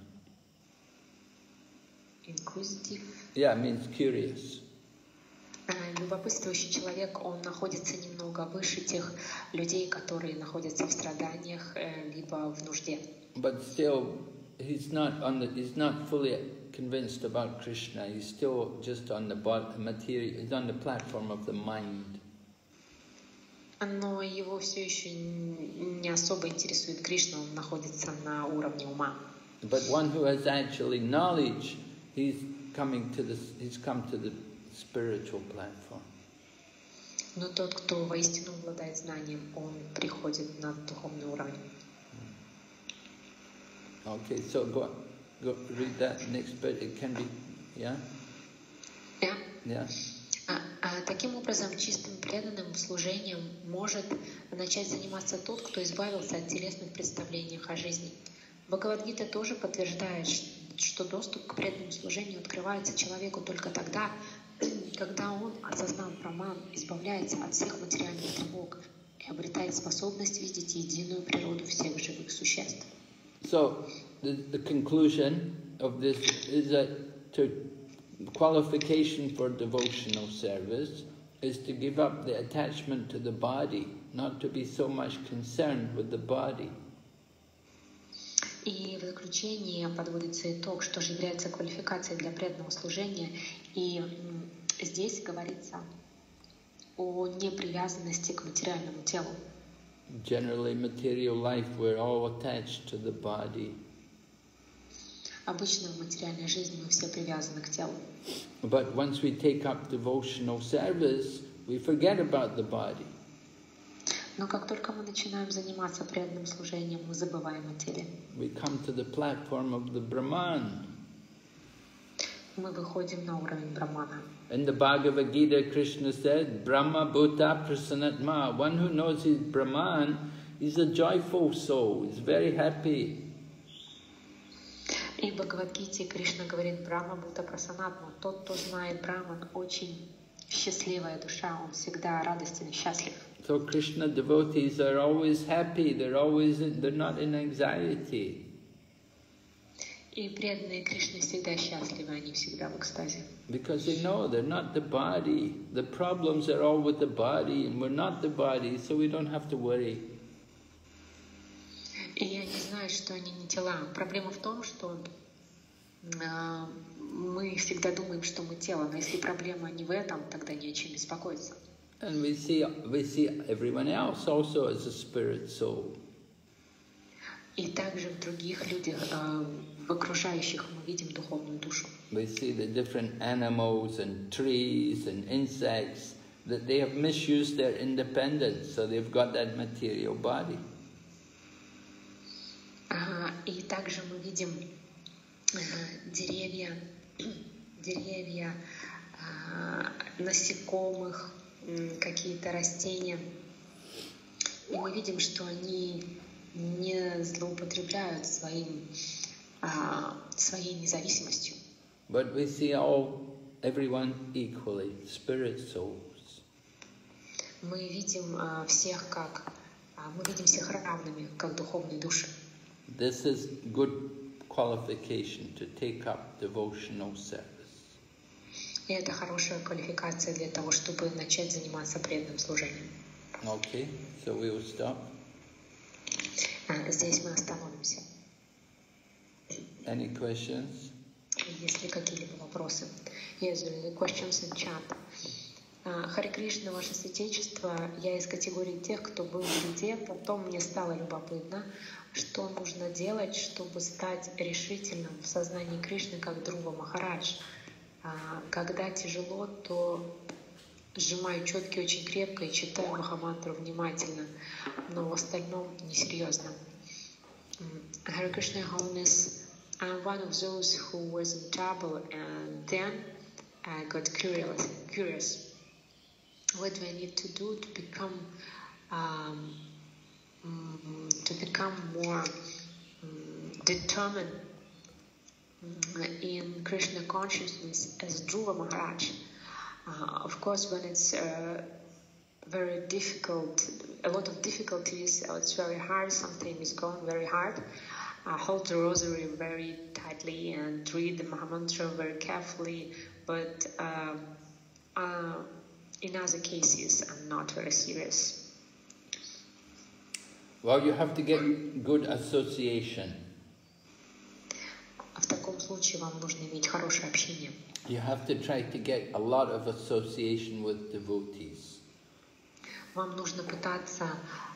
Inquisitive? Yeah, it means curious. Любопытствующий человек, он находится немного выше тех людей, которые находятся в страданиях либо в нужде. But still, he's not fully convinced about Krishna. He's still just on the material. He's on the platform of the mind. Но его все еще не особо интересует Кришна, он находится на уровне ума. But one who has actually knowledge, he's come to the spiritual platform. Но тот, кто воистину обладает знанием, он приходит на духовный уровень. Okay, so go read that next bit. It can be, yeah? Yeah. Yeah. Таким образом, чистым преданным служением может начать заниматься тот, кто избавился от телесных представлений о жизни. Бхагавад-гита тоже подтверждает, что доступ к преданному служению открывается человеку только тогда, когда он, осознав Браман, избавляется от всех материальных тревог и обретает способность видеть единую природу всех живых существ. So, the conclusion of this is that qualification for devotional service is to give up the attachment to the body, not to be so much concerned with the body. И в заключение подводится итог, что же является квалификацией для преданного служения. И здесь говорится о непривязанности к материальному телу. Generally, material life, we're all attached to the body. Обычно в материальной жизни мы все привязаны к телу. But once we take up devotional service, we forget about the body. Но как только мы начинаем заниматься преданным служением, мы забываем о теле. We come to the platform of the Brahman. Мы выходим на уровень Брамана. In the Bhagavad Gita, Krishna said, Brahma Bhuta Prasanatma. One who knows his Brahman is a joyful soul, is very happy. И в Бхагавад-гите Кришна говорит: Брахма Бхута Прасанатма. Тот, кто знает Браман, очень счастливая душа, он всегда радостен и счастлив. So Krishna devotees are always happy, they're not in anxiety. И преданные Кришне всегда счастливы, они всегда в экстазе. Because they know they're not the body. The problems are all with the body, and we're not the body, so we don't have to worry. И они знают, что они не тела. Проблема в том, что мы всегда думаем, что мы тело, но если проблема не в этом, тогда не о чем беспокоиться. And we see everyone else also as a spirit soul. И также в других людях, в окружающих, мы видим духовную душу. We see the different animals and trees and insects that they have misused their independence, so they've got that material body. И также мы видим деревья, насекомых, какие-то растения. И мы видим, что они не злоупотребляют своей независимостью. But we see everyone equally, spirit souls. Мы видим всех равными, как духовные души. This is good qualification to take up devotional service. И это хорошая квалификация для того, чтобы начать заниматься преданным служением. Okay, so we will stop. Здесь мы остановимся. Any questions? Есть ли какие-либо вопросы? Yes, there are questions in chat. Харе Кришна, Ваше Святейшество, я из категории тех, кто был в беде, потом мне стало любопытно, что нужно делать, чтобы стать решительным в сознании Кришны, как Друва Махарадж. Когда тяжело, то сжимаю четки очень крепко и читаю Махамантру внимательно, но в остальном несерьезно. Hare Krishna, Holiness, I'm one of those who was in trouble and then I got curious. What do I need to do to become more determined in Krishna consciousness as Dhruva Maharaj? Of course, when it's very difficult, a lot of difficulties, it's very hard, something is going very hard. Hold the rosary very tightly and read the Mahamantra very carefully, but in other cases, I'm not very serious. Well, you have to get good association. В таком случае вам нужно иметь хорошее общение. You have to try to get a lot of association with devotees. Вам нужно пытаться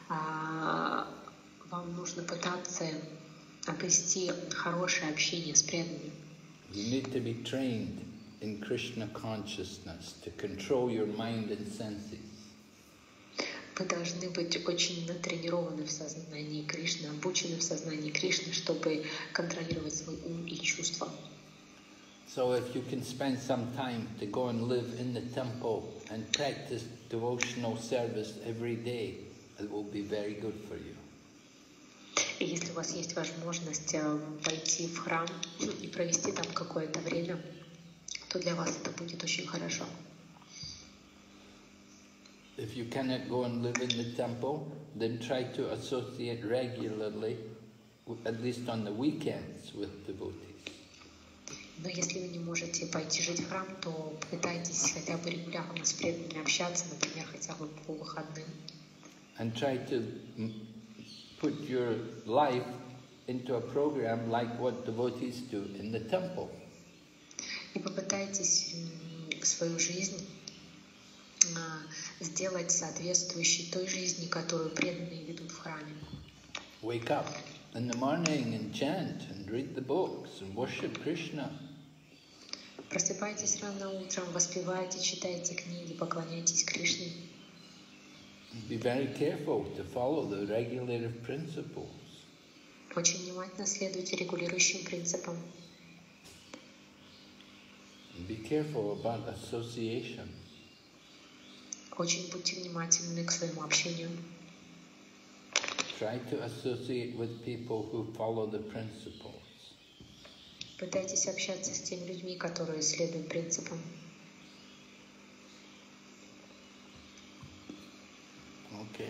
обрести хорошее общение с преданными. You need to be trained in Krishna consciousness to control your mind and senses. Вы должны быть очень натренированы в сознании Кришны, обучены в сознании Кришны, чтобы контролировать свой ум и чувства. So if you can spend some time to go and live in the temple and practice devotional service every day, it will be very good for you. И если у вас есть возможность пойти в храм и провести там какое-то время, то для вас это будет очень хорошо. If you cannot go and live in the temple, then try to associate regularly, at least on the weekends, with devotees. Но если вы не можете пойти жить в храм, то пытайтесь хотя бы регулярно с преданными общаться, например, хотя бы по выходным. And try to put your life into a program like what devotees do in the temple. И попытайтесь свою жизнь сделать соответствующей той жизни, которую преданные ведут в храме. Wake up in the morning and chant and read the books and worship Krishna. Просыпайтесь рано утром, воспевайте, читайте книги, поклоняйтесь Кришне. Be very careful to follow the regulative principles. Очень внимательно следуйте регулирующим принципам. Be careful about association. Очень будьте внимательны к своему общению. Try to associate with people who follow the principles. Пытайтесь общаться с теми людьми, которые следуют принципам. Okay.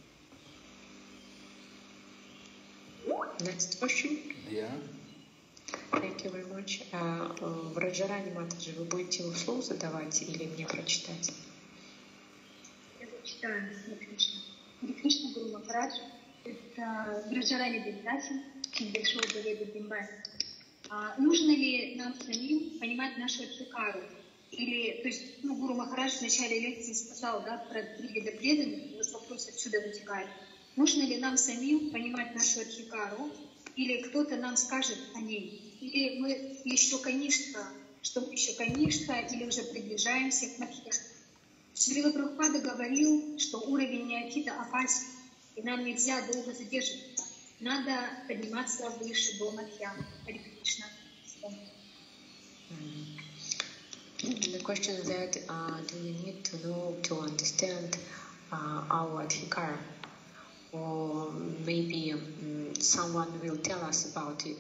Next question. Yeah. Thank you very much. В Раджарани Матаджи вы будете вслух задавать или мне прочитать? Я зачитаю на Кришна. Харе Кришна Гуру Махарадж. Это Раджарани Бендаси, очень большого Баведа Бимбай. Нужно ли нам самим понимать нашу адхикару? Или, то есть, Гуру Махарадж в начале лекции сказал, да, про три вида преданных, у вас вопрос отсюда вытекает. Нужно ли нам самим понимать нашу адхикару? Или кто-то нам скажет о ней? Или мы еще каништа, что мы еще каништа, или уже приближаемся к Мадхья? Шрила Прабхупада говорил, что уровень неофита опасен, и нам нельзя долго задерживаться. Надо подниматься выше до Мадхья. Харе Кришна. The question is that do we need to know to understand our adhikara? Or maybe someone will tell us about it.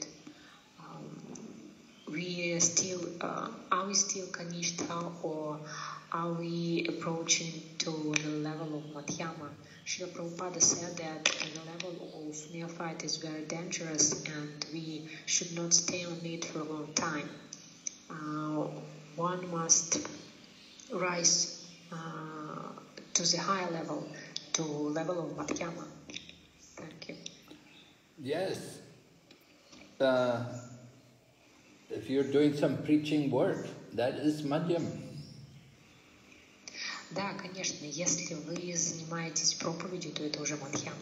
Are we still Kanishta, or are we approaching to the level of Madhyama? Srila Prabhupada said that the level of neophyte is very dangerous and we should not stay on it for a long time. One must rise to the higher level, to level of Madhyama. Thank you. Yes. If you're doing some preaching work, that is madhyam. Да, конечно, если вы занимаетесь проповедью, то это уже Мадхьяма.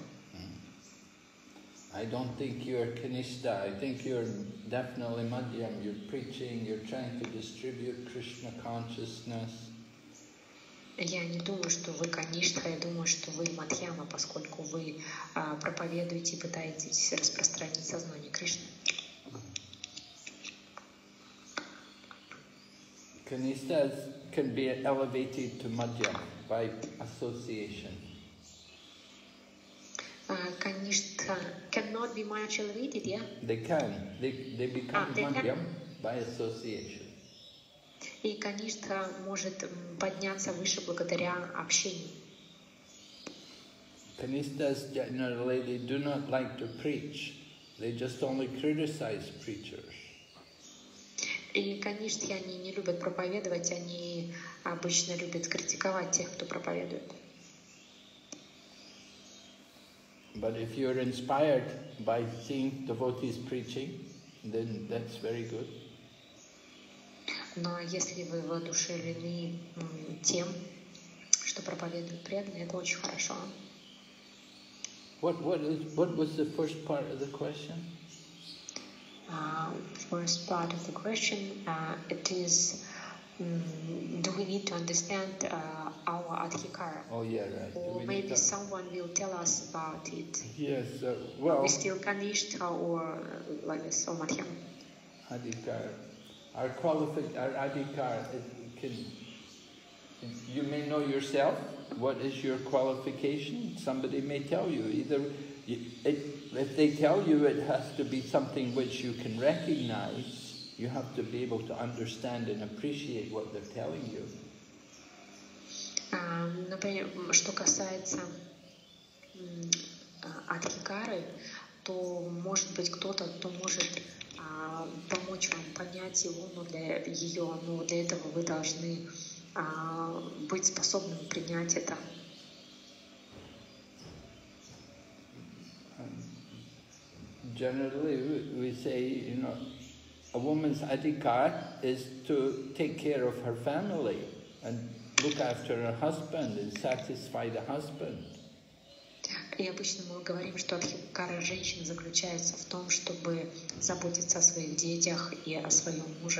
I don't think you're Kanishta. I think you're definitely madhyam. You're preaching, you're trying to distribute Krishna consciousness. Я не думаю, что вы Каништха, я думаю, что вы Мадхьяма, поскольку вы проповедуете и пытаетесь распространить сознание Кришны. Kanishtas can be elevated to madhyam by association. Kanishta cannot be much elevated, yeah? They can. They become madhyam by association. И Каништха может подняться выше благодаря общению. Kanishtas generally, they do not like to preach. They just only criticize preachers. И Каништхи, они не любят проповедовать, они обычно любят критиковать тех, кто проповедует. But if you're inspired by seeing devotees preaching, then that's very good. Но если вы воодушевлены тем, что проповедуют преданные, это очень хорошо. What was the first part of the question? First part of the question, it is, do we need to understand our adhikara? Oh yeah, right. Or maybe someone will tell us about it. Yes, well... We still Kanishta or like this, or Madhyam? Adhikar. Our adhikar, you may know yourself, what is your qualification? Somebody may tell you. If they tell you, it has to be something which you can recognize. You have to be able to understand and appreciate what they're telling you. Например, что касается адхикары, то может быть кто-то, кто может помочь вам понять его, но для этого вы должны быть способным принять это. Generally, we say, a woman's adhikar is to take care of her family and look after her husband and satisfy the husband. И обычно мы говорим, что адхикара женщины заключается в том, чтобы заботиться о своих детях и о своем муже.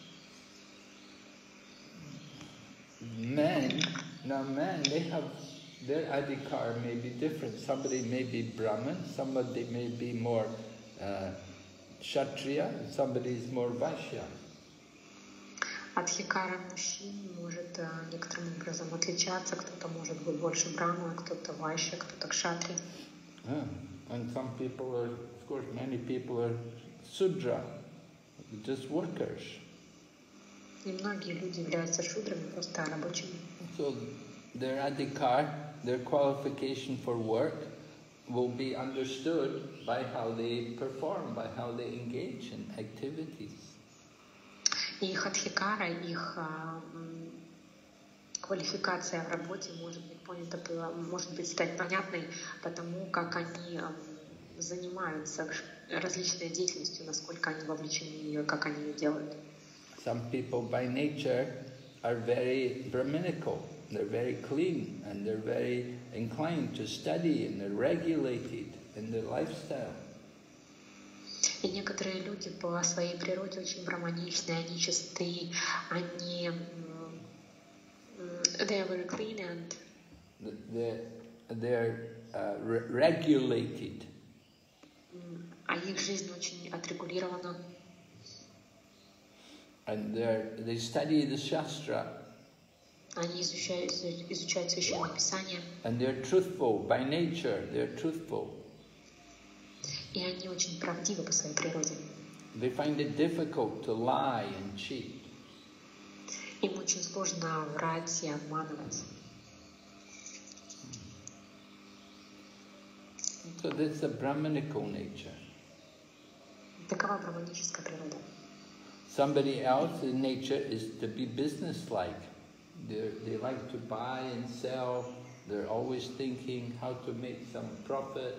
Men, they have their adhikar may be different. Somebody may be Brahmin, somebody may be more Kshatriya, somebody is more Vaishya. Адхикара мужчин может некоторым образом отличаться. Кто-то может быть больше брахмана, кто-то вайшя, кто-то кшатри. And some people are, of course, many people are Sudra, just workers. И многие люди являются шудрами, просто рабочими. So their adhikar, their qualification for work, will be understood by how they perform, by how they engage in activities. Их адхикара, их квалификация в работе может быть понята, может быть стать понятной потому, как они занимаются различной деятельностью, насколько они вовлечены в нее, как они ее делают. Some people by nature are very Brahminical, they're very clean, and they're very inclined to study, and they're regulated in their lifestyle. И некоторые люди по своей природе очень браманичные, они чистые, они they are very clean and they're regulated. А их жизнь очень отрегулирована. And they study the Shastra. Они изучают священное писание. And they're truthful by nature. They're truthful. И они очень правдивы по своей природе. They find it difficult to lie and cheat. Им очень сложно врать и обманывать. So that's a Brahminical nature. Такова браманическая природа. Somebody else's nature is to be business-like. They like to buy and sell. They're always thinking how to make some profit.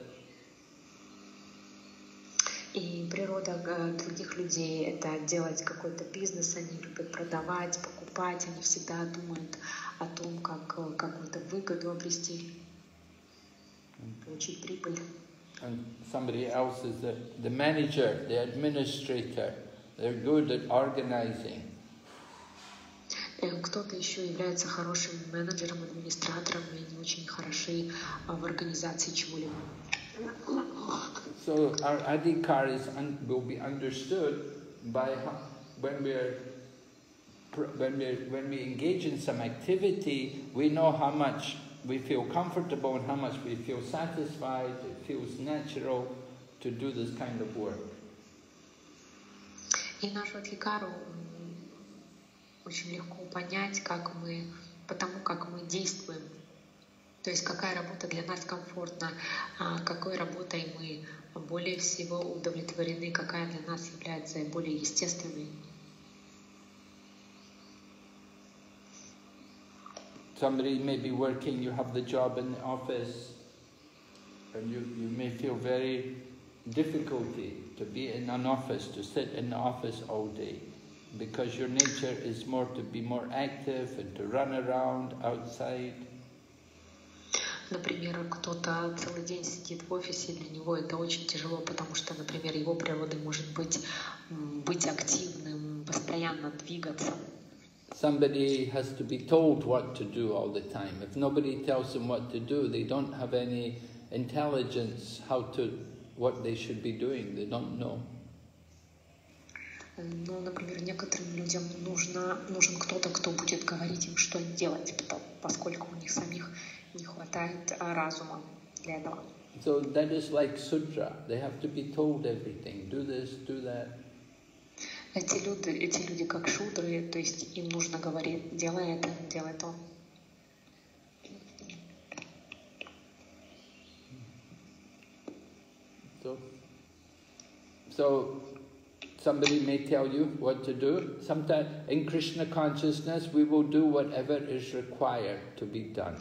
И природа других людей — это делать какой-то бизнес, они любят продавать, покупать, они всегда думают о том, как какую-то выгоду обрести, получить прибыль. And somebody else is the manager, the administrator. They're good at organizing. Кто-то еще является хорошим менеджером, администратором, и они очень хороши в организации чего-либо. So our adhikar will be understood by when we engage in some activity, we know how much we feel comfortable and how much we feel satisfied. It feels natural to do this kind of work. И нашу адхикару очень легко понять, потому как мы действуем. То есть какая работа для нас комфортна, какой работой мы более всего удовлетворены, какая для нас является более естественной. Somebody may be working, you have the job in the office, and you may feel very difficulty to be in an office, to sit in the office all day, because your nature is more to be more active and to run around outside. Например, кто-то целый день сидит в офисе, для него это очень тяжело, потому что, например, его природой может быть активным, постоянно двигаться. Somebody has to be told what to do all the time. If nobody tells them what to do, they don't have any intelligence what they should be doing. They don't know. Ну, например, некоторым людям нужен кто-то, кто будет говорить им, что делать, поскольку у них самих не хватает разума для этого. So that is like Sudra. They have to be told everything. Do this, do that. Эти люди как шудры, то есть им нужно говорить, делай это, делай то. So somebody may tell you what to do. Sometimes in Krishna consciousness we will do whatever is required to be done.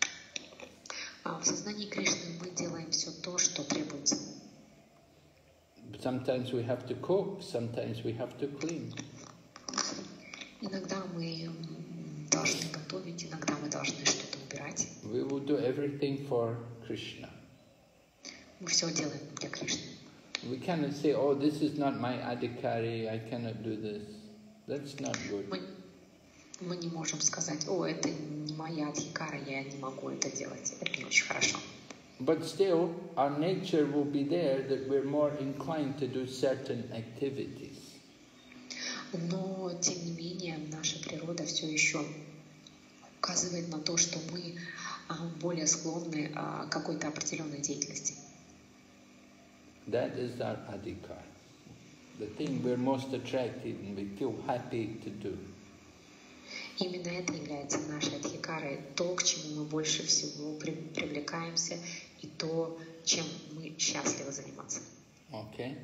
В сознании Кришны мы делаем все то, что требуется. Sometimes we have to cook, sometimes we have to clean. Иногда мы должны готовить, иногда мы должны что-то убирать. We will do everything for Krishna. Мы все делаем для Кришны. We cannot say, oh, this is not my adhikari, I cannot do this. That's not good. Мы не можем сказать, о, это не моя адхикара, я не могу это делать. Это не очень хорошо. But still, our nature will be there that we're more inclined to do certain activities. Но, тем не менее, наша природа все еще указывает на то, что мы более склонны к какой-то определенной деятельности. That is our adhikar. The thing we're most attracted and we feel happy to do. Именно это является нашей адхикарой, то, к чему мы больше всего привлекаемся, и то, чем мы счастливы заниматься. Okay.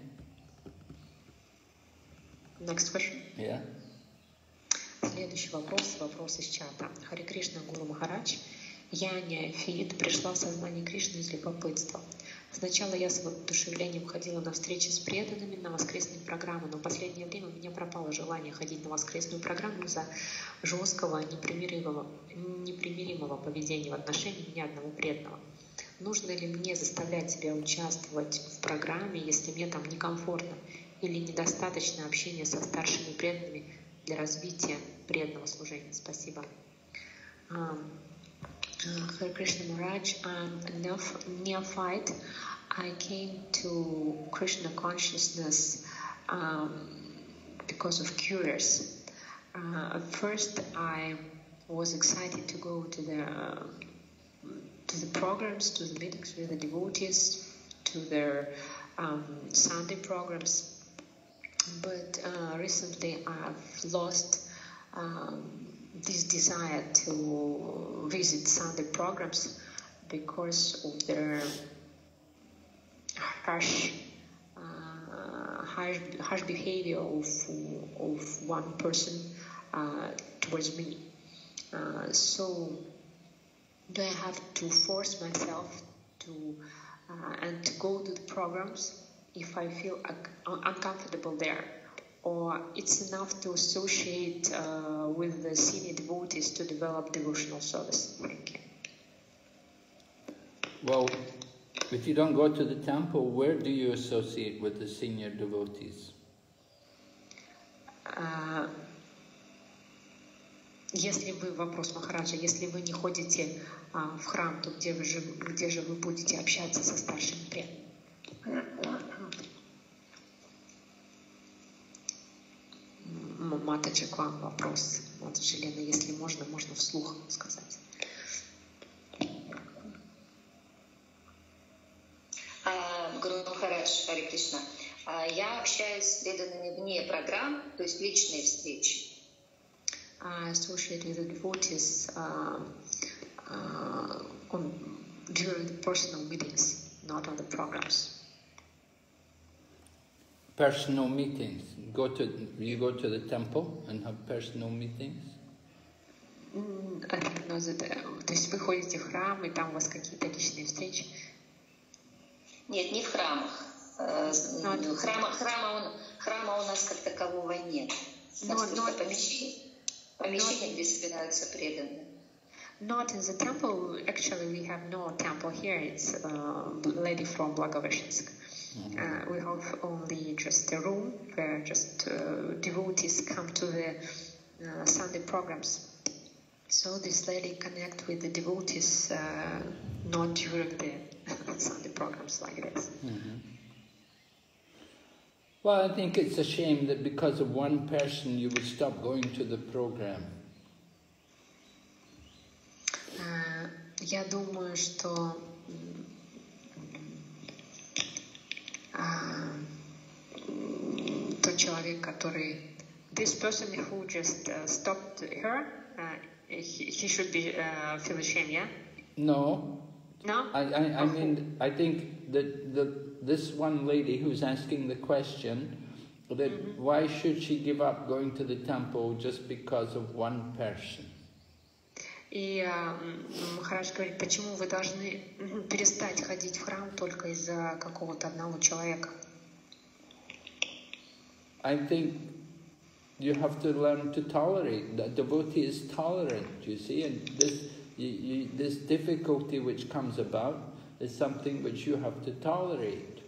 Next question. Yeah. Следующий вопрос из чата. Харе Кришна, Гуру Махарадж. Я неофит, пришла в сознание Кришны из любопытства. Сначала я с воодушевлением ходила на встречи с преданными, на воскресные программы, но в последнее время у меня пропало желание ходить на воскресную программу из-за жесткого, непримиримого поведения в отношении ни одного преданного. Нужно ли мне заставлять себя участвовать в программе, если мне там некомфортно, или недостаточно общения со старшими преданными для развития преданного служения? Спасибо. Hare Krishna Maharaj, I'm a neophyte. I came to Krishna consciousness because of curious. At first, I was excited to go to the programs, to the meetings with the devotees, to their Sunday programs. But recently, I've lost this desire to visit Sunday programs because of their harsh behavior of one person towards me. So, do I have to force myself to go to the programs if I feel uncomfortable there? Or it's enough to associate with the senior devotees to develop devotional service? Thank you. Well, if you don't go to the temple, where do you associate with the senior devotees? Если вы, вопрос Махараджа, если вы не ходите в храм, то где же вы будете общаться со старшими преданными? Матаджи, к вам вопрос. Матаджи Лена, если можно вслух сказать. Гуру Махарадж, Харе Кришна. Я общаюсь с преданными вне программ, то есть личные встречи. I associate with the devotees during the personal meetings, not on the programs. Personal meetings. You go to the temple and have personal meetings? То есть вы ходите в храм, и там у вас какие-то личные встречи? Нет, не в храмах. Храма у нас как такового нет. У нас просто помещение, где собираются преданные. Not in the temple. Actually, we have no temple here. It's Lady from Blagoveshchensk. We have only just a room where just devotees come to the Sunday programs. So this lady connect with the devotees not during the Sunday programs like this. Well, I think it's a shame that because of one person you would stop going to the program. Я думаю, что тот человек, который this person who just stopped her, he should be feel ashamed, yeah? No. No? I mean, I think that this one lady who's asking the question, that why should she give up going to the temple just because of one person? И Махарадж говорит, почему вы должны перестать ходить в храм только из-за какого-то одного человека? I think you have to learn to tolerate. The devotee is tolerant, you see, and this difficulty which comes about is something which you have to tolerate.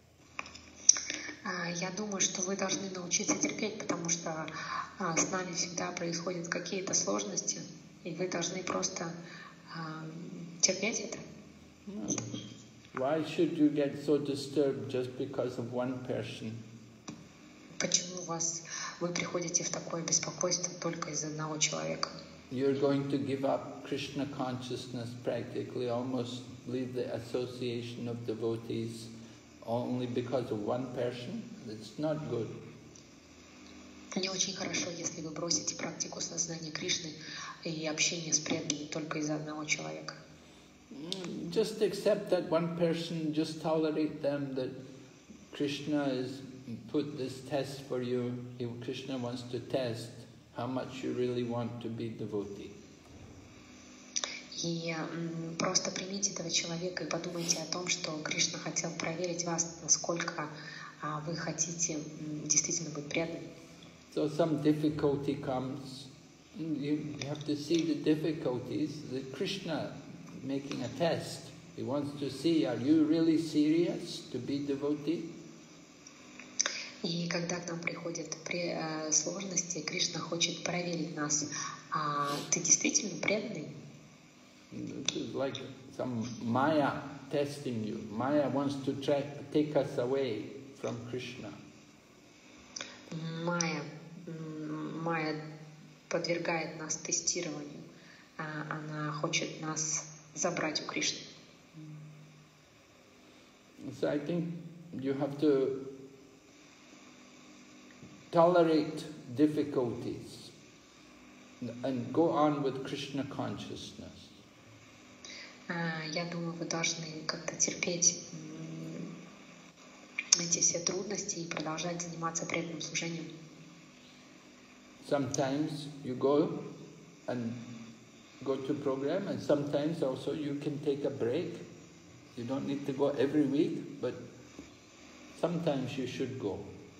Я думаю, что вы должны научиться терпеть, потому что с нами всегда происходят какие-то сложности, и вы должны просто терпеть это. Why should you get so disturbed just because of one person? Почему вы приходите в такое беспокойство только из-за одного человека? You're going to give up Krishna consciousness practically, almost leave the association of devotees only because of one person. It's not good. Не очень хорошо, если вы бросите практику сознания Кришны и общение с преданными только из-за одного человека. Just accept that one person, just tolerate them, that Krishna has put this test for you. Krishna wants to test how much you really want to be devotee. И просто примите этого человека и подумайте о том, что Кришна хотел проверить вас, насколько вы хотите действительно быть преданным. So some difficulty comes, you have to see the difficulties, that Krishna making a test. He wants to see, are you really serious to be devotee? И когда к нам приходят сложности, Кришна хочет проверить нас, ты действительно преданный? This is like some Maya testing you. Maya wants to take us away from Krishna. Майя подвергает нас тестированию. Она хочет нас забрать у Кришны. So I think you have to tolerate difficulties and go on with Krishna consciousness. Я думаю, вы должны как-то терпеть эти все трудности и продолжать заниматься преданным служением. Sometimes you go to program, and sometimes also you can take a break. You don't need to go every week, but sometimes you should go.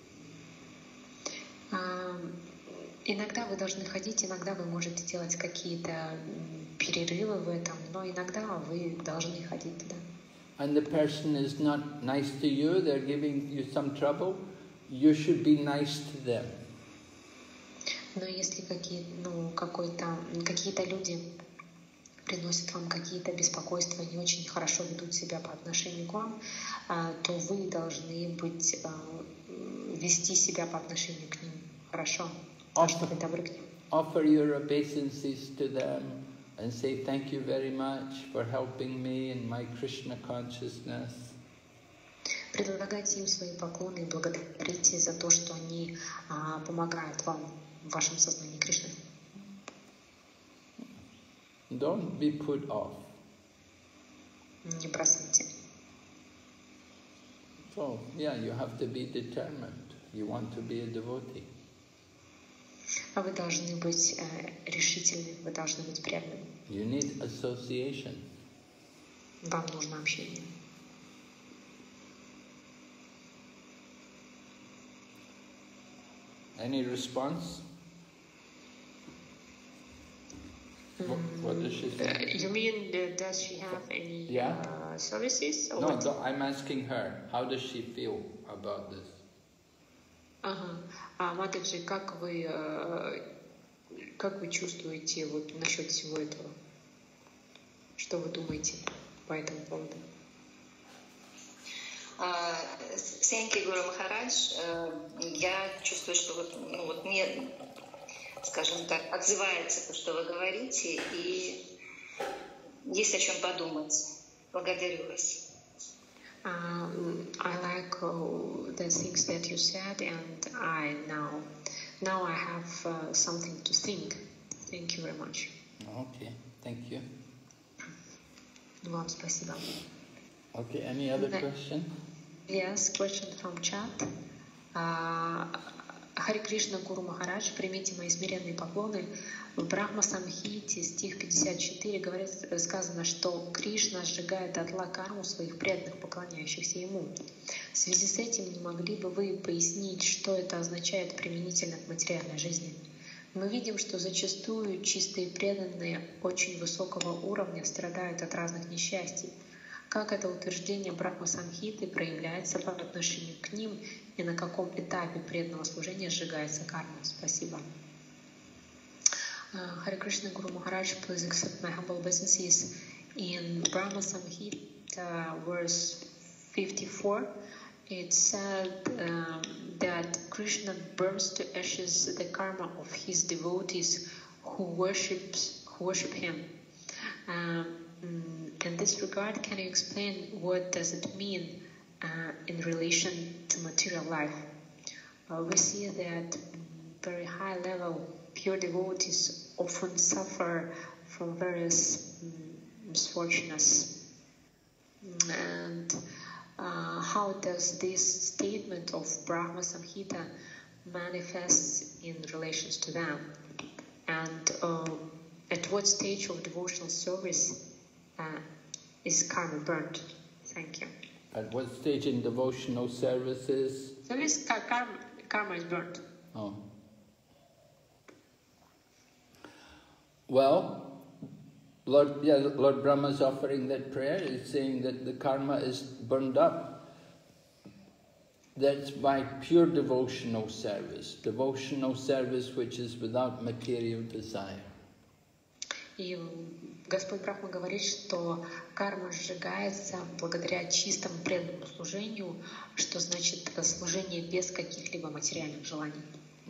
Иногда вы должны ходить, иногда вы можете делать какие-то перерывы в этом, но иногда вы должны ходить туда. And the person is not nice to you, they're giving you some trouble, you should be nice to them. Но если какие-то люди приносят вам какие-то беспокойства, не очень хорошо ведут себя по отношению к вам, то вы должны вести себя по отношению к ним хорошо, чтобы вы добры к ним. Offer your obeisances to them and say thank you very much for helping me in my Krishna consciousness. Предлагайте им свои поклоны и благодарите за то, что они помогают вам в вашем сознании Кришны. Don't be put off. Не бросайте. So, yeah, you have to be determined. You want to be a devotee. Вы должны быть решительны, вы должны быть преданными. You need association. Вам нужно общение. Any response? What does she say? You mean, does she have any services? Or No, what? I'm asking her. How does she feel about this? Ага. Матаджи, как вы чувствуете вот насчет всего этого? Что вы думаете по этому поводу? Thank you, Guru Maharaj. Я чувствую, что вот мне, скажем так, отзывается то, что вы говорите, и есть о чем подумать. Благодарю вас. I like the things that you said, and I now I have something to think. Thank you very much. Okay, thank you. Вам спасибо. Okay, any other question? Yes, question from chat. Хари Кришна, Гуру Махарадж, примите мои смиренные поклоны. В Брахма Самхите, стих 54, сказано, что Кришна сжигает дотла карму своих преданных, поклоняющихся Ему. В связи с этим не могли бы вы пояснить, что это означает применительно к материальной жизни? Мы видим, что зачастую чистые преданные очень высокого уровня страдают от разных несчастий. Как это утверждение Брахма Самхиты проявляется по отношению к ним и на каком этапе преданного служения сжигается карма? Спасибо. Hare Krishna, Guru Maharaj, please accept my humble obeisances. In Brahma Samhita, verse 54, it said that Krishna burns to ashes the karma of his devotees who worship him. In this regard, can you explain what does it mean in relation to material life? We see that very high level pure devotees often suffer from various misfortunes. And how does this statement of Brahma Samhita manifest in relations to them? And at what stage of devotional service is karma burnt? Thank you. At what stage in devotional services? Service karma is burnt. Oh. Well, Lord Brahma is offering that prayer. He's saying that the karma is burned up. That's by pure devotional service which is without material desire. И Господь Брахма говорит, что карма сжигается благодаря чистому преданному служению, что значит служение без каких-либо материальных желаний.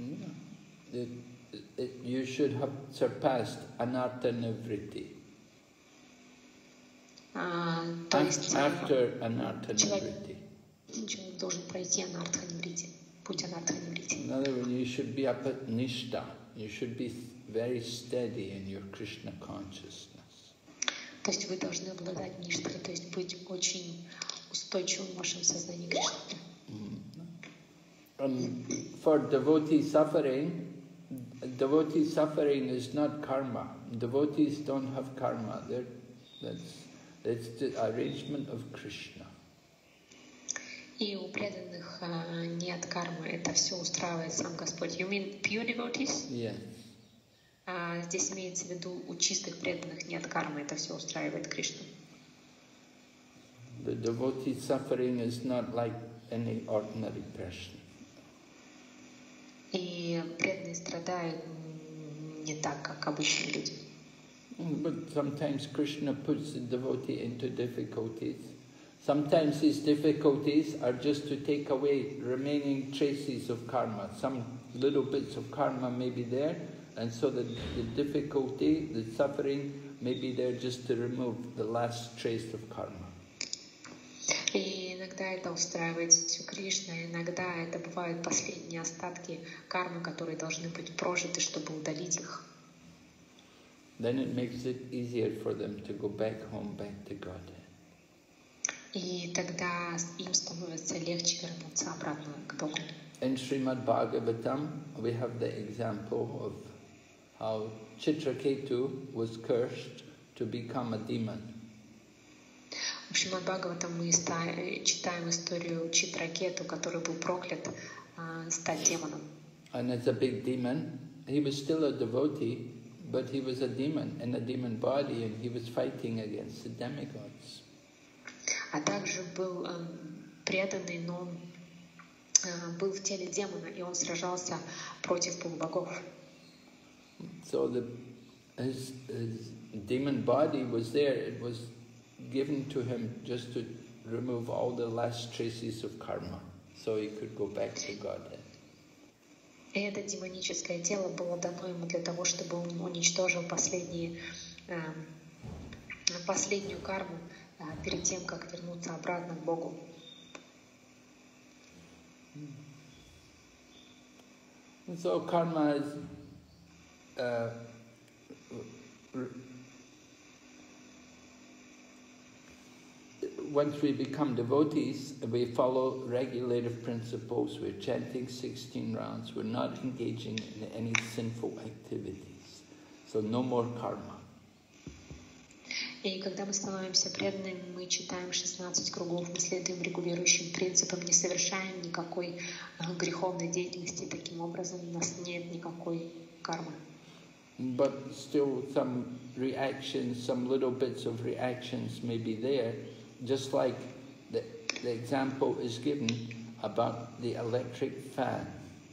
You should have surpassed anartha nivritti. After anartha nivritti. Человек должен пройти анартха ниврити, путь анартха ниврити. In other words, you should be up at nishta. You should be very steady in your Krishna consciousness. То есть вы должны обладать ништхой, то есть быть очень устойчивым в вашем сознании Кришны. For devotee suffering is not karma. Devotees don't have karma. That's the arrangement of Krishna. И у преданных нет кармы, это все устраивает сам Господь. You mean pure devotees? Yes. Здесь имеется в виду, у чистых преданных нет кармы, это все устраивает Кришна. The devotee suffering is not like any ordinary person. И преданные страдают не так, как обычные люди. But sometimes Krishna puts the devotee into difficulties. Sometimes these difficulties are just to take away remaining traces of karma. Some little bits of karma may be there, and so the difficulty, the suffering may be there just to remove the last trace of karma. И иногда это устраивает все Кришна, иногда это бывают последние остатки кармы, которые должны быть прожиты, чтобы удалить их. Then it makes it easier for them to go back home, back to Godhead. И тогда им становится легче вернуться обратно к Богу. In Srimad Bhagavatam, we have the example of how Chitraketu was cursed to become a demon. В Шримад Бхагаватам мы читаем историю Читракету, который был проклят стать демоном. And as a big demon, he was still a devotee, but he was a demon in a demon body, and he was fighting against the demigods. А также был преданный, но был в теле демона, и он сражался против полубогов. So his demon body was there. It was given to him just to remove all the last traces of karma, so he could go back to Godhead. И это демоническое тело было дано ему для того, чтобы он уничтожил последнюю карму перед тем, как вернуться обратно к Богу. And so karma is once we become devotees, we follow regulative principles, we're chanting 16 rounds, we're not engaging in any sinful activities. So no more karma. И когда мы становимся преданными, мы читаем 16 кругов, мы следуем регулирующим принципам, не совершаем никакой греховной деятельности. Таким образом, у нас нет никакой кармы. But still some reactions, some little bits of reactions may be there, just like the example is given about the electric fan.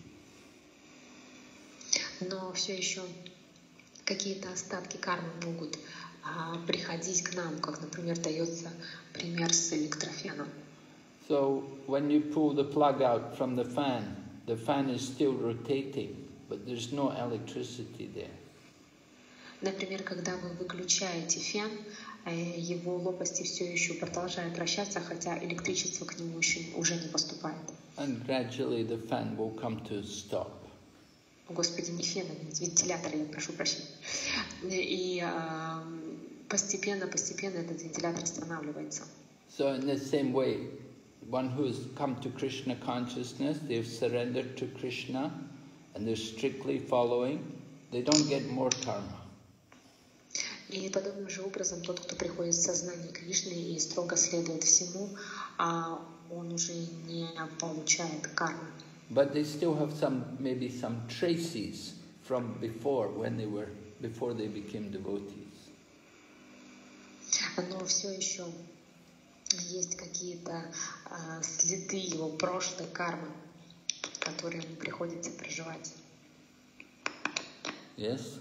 Но все еще какие-то остатки кармы могут приходить к нам, как, например, дается пример с электрофеном. So when you pull the plug out from the fan is still rotating, but there's no electricity there. Например, когда вы выключаете фен, его лопасти все еще продолжают вращаться, хотя электричество к нему уже не поступает. And gradually the fan will come to a stop. Господи, не фен, а вентилятор, я прошу прощения. И постепенно этот вентилятор останавливается. So in the same way, one who has come to Krishna consciousness, they've surrendered to Krishna, and they're strictly following, they don't get more karma. И подобным же образом тот, кто приходит в сознание Кришны и строго следует всему, он уже не получает карму. But they still have maybe some traces from before they became devotees. Но все еще есть какие-то следы его прошлой кармы, которые ему приходится проживать. Yes?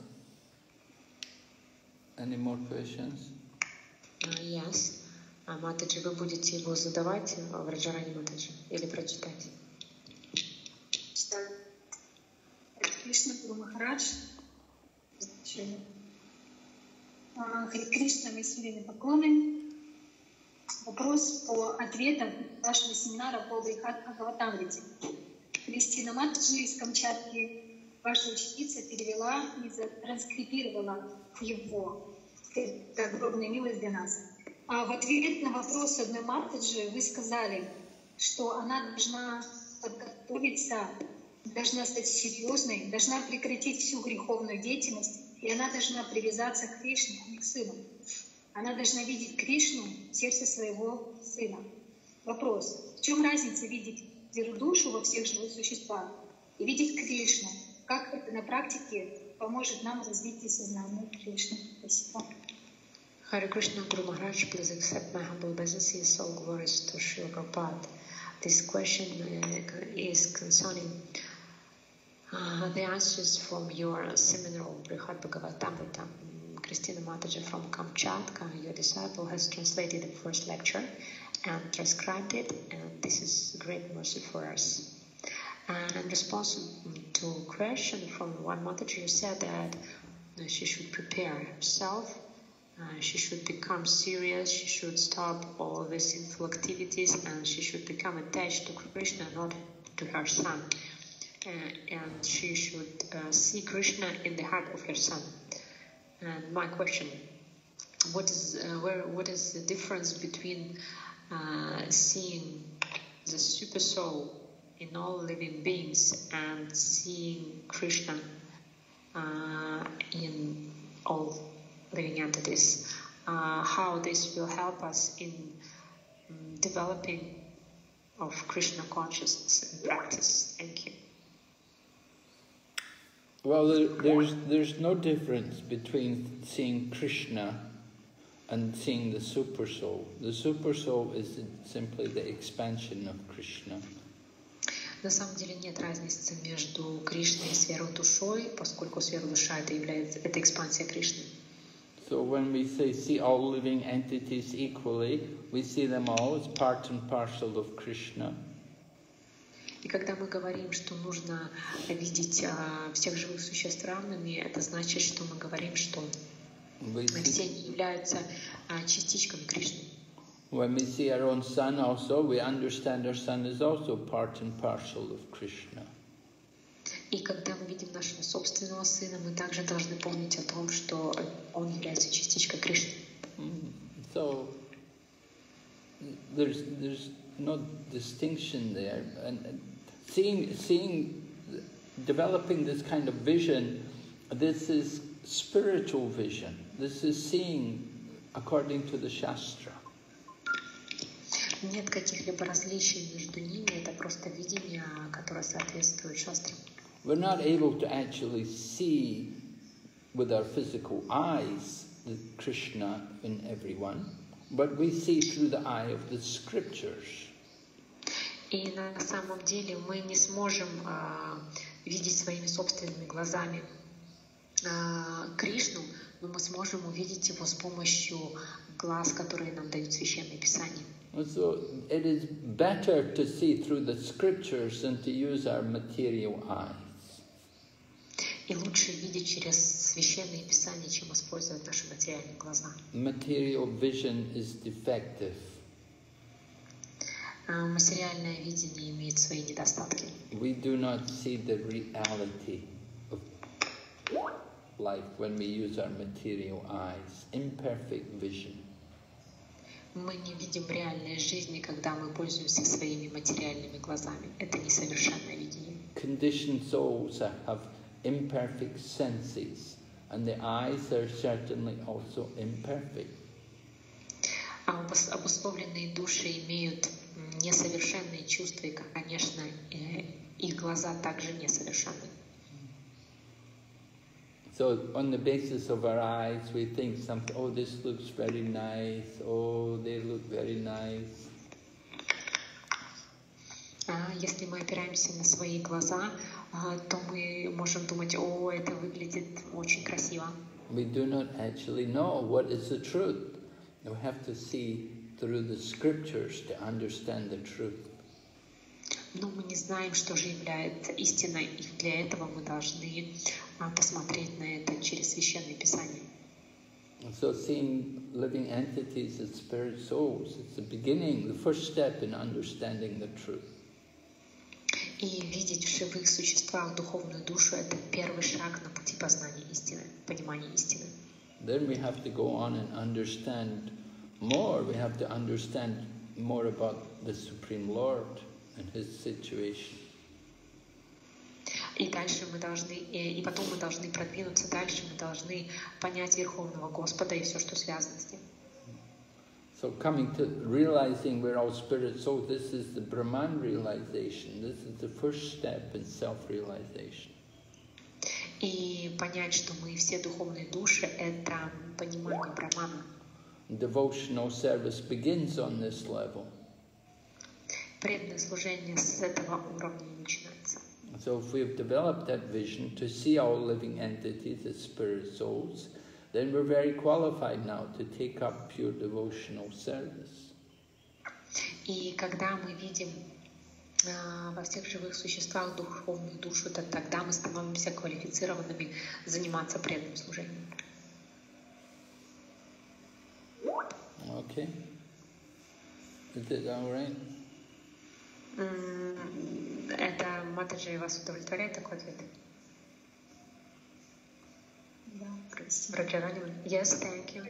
Any more questions? Yes. Матаджи, вы будете его задавать в Раджарани Матаджи или прочитать? Читаю. Кришна Гуру Махарадж. Харе Кришна, мои смиренные поклоны. Вопрос по ответам нашего семинара по Бхагаватамрите. Кристина Матаджи из Камчатки, ваша ученица, перевела и транскрибировала его. Это огромная милость для нас. А в ответ на вопрос одной Матаджи вы сказали, что она должна подготовиться, должна стать серьезной, должна прекратить всю греховную деятельность, и она должна привязаться к Кришне, а не к сыну. Она должна видеть Кришну в сердце своего сына. Вопрос. В чем разница видеть душу во всех живых существах и видеть Кришну? Как это на практике поможет нам в развитии сознания Кришны? Спасибо. Hare Krishna, Guru Maharaj, please accept my humble obeisances, all glories to Srila Prabhupada. This question is concerning the answers from your seminar on Brihad Bhagavatamrita. Christina Mataji from Kamchatka, your disciple, has translated the first lecture and transcribed it, and this is a great mercy for us. And in response to a question from one Mataji, you said that she should prepare herself, she should become serious, she should stop all these sinful activities, and she should become attached to Krishna, not to her son. And she should see Krishna in the heart of her son. And my question: what is the difference between seeing the super soul in all living beings and seeing Krishna in all living entities? How this will help us in developing of Krishna consciousness and practice? Thank you. Well, there's no difference between seeing Krishna and seeing the super soul. The super soul is simply the expansion of Krishna. На самом деле нет разницы между Кришной и сверхдушой, поскольку сверхдуша это экспансия Кришны. So when we say see all living entities equally, we see them all as part and parcel of Krishna. И когда мы говорим, что нужно видеть всех живых существ равными, это значит, что мы говорим, что все они являются частичками Кришны. When we see our own son also, we understand our son is also part and parcel of Krishna. И когда мы видим нашего собственного сына, мы также должны помнить о том, что он является частичкой Кришны. So there's no distinction there, and developing this kind of vision, this is spiritual vision. This is seeing according to the Shastra. Нет каких-либо различий между ними, это просто видение, которое соответствует шастрам. We're not able to actually see with our physical eyes the Krishna in everyone, but we see through the eye of the scriptures. И на самом деле мы не сможем видеть своими собственными глазами Кришну, но мы сможем увидеть его с помощью глаз, которые нам дают Священное Писание. So it is better to see through the scriptures than to use our material eyes. И лучше видеть через Священное Писание, чем использовать наши материальные глаза. Material vision is defective. Материальное видение имеет свои недостатки. We do not see the reality of life when we use our material eyes. Imperfect vision. Мы не видим реальной жизни, когда мы пользуемся своими материальными глазами. Это несовершенное видение. Conditioned souls have imperfect senses, and the eyes are certainly also imperfect. Обусловленные души имеют несовершенные чувства, и, конечно, их глаза также несовершенны. So on the basis of our eyes, we think something, oh, this looks very nice, oh, they look very nice. Если мы опираемся на свои глаза, то мы можем думать, о, это выглядит очень красиво. We do not actually know what is the truth. We have to see through the scriptures to understand the truth. Но мы не знаем, что же является истиной, и для этого мы должны посмотреть на это через Священное Писание. So seeing living entities as spirit souls, it's the beginning, the first step in understanding the truth. И видеть в живых существах духовную душу — это первый шаг на пути познания истины, понимания истины. Then we have to go on and understand more. We have to understand more about the Supreme Lord and His situation. И дальше мы должны, и потом мы должны продвинуться дальше, мы должны понять Верховного Господа и все, что связано с ним. So coming to realizing we're all spirit souls, this is the Brahman realization. This is the first step in self-realization. И понять, что мы все духовные души, это понимание Брахмана. Devotional service begins on this level. Преданное служение с этого уровня начинается. So if we've developed that vision to see all living entities as spirit souls, then we're very qualified now to take up pure devotional service. И когда мы видим во всех живых существах духовную душу, то тогда мы становимся квалифицированными заниматься преданным служением. Okay. Is it all right? Это, Матаджи, вас удовлетворяет такой ответ? Да. Раджарани? Yes, thank you.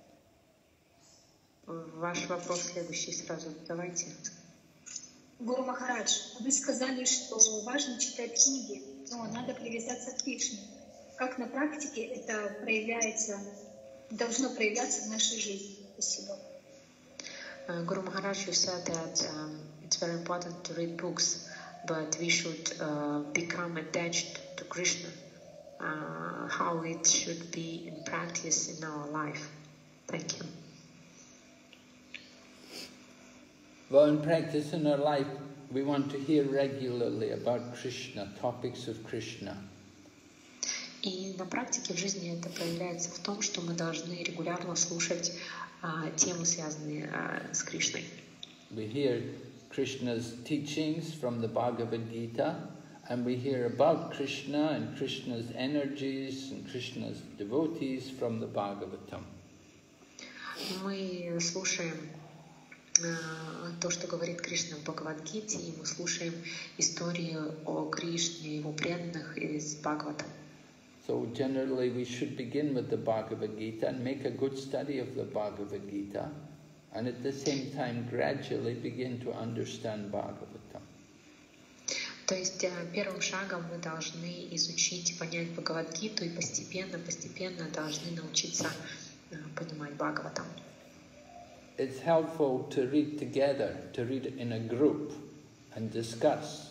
Ваш вопрос следующий сразу давайте. Гуру Махарадж, вы сказали, что важно читать книги, но надо привязаться к Кришне. Как на практике это должно проявляться в нашей жизни? Спасибо. Guru Maharaj, you said that it's very important to read books, but we should become attached to Krishna. how it should be in practice in our life. Thank you. Well, in practice in our life, we want to hear regularly about Krishna, topics of Krishna. И на практике в жизни это проявляется в том, что мы должны регулярно слушать темы, связанные с Кришной. We hear Krishna's teachings from the Bhagavad Gita, and we hear about Krishna and Krishna's energies and Krishna's devotees from the Bhagavatam. Мы слушаем то, что говорит Кришна в Бхагавад-гите, и мы слушаем историю о Кришне, его преданных из Бхагавата. So generally we should begin with the Bhagavad Gita and make a good study of the Bhagavad Gita, and at the same time gradually begin to understand Bhagavatam. То есть первым шагом мы должны изучить, понять Бхагавад-гиту и постепенно должны научиться понимать Бхагаватам. It's helpful to read together, to read in a group and discuss.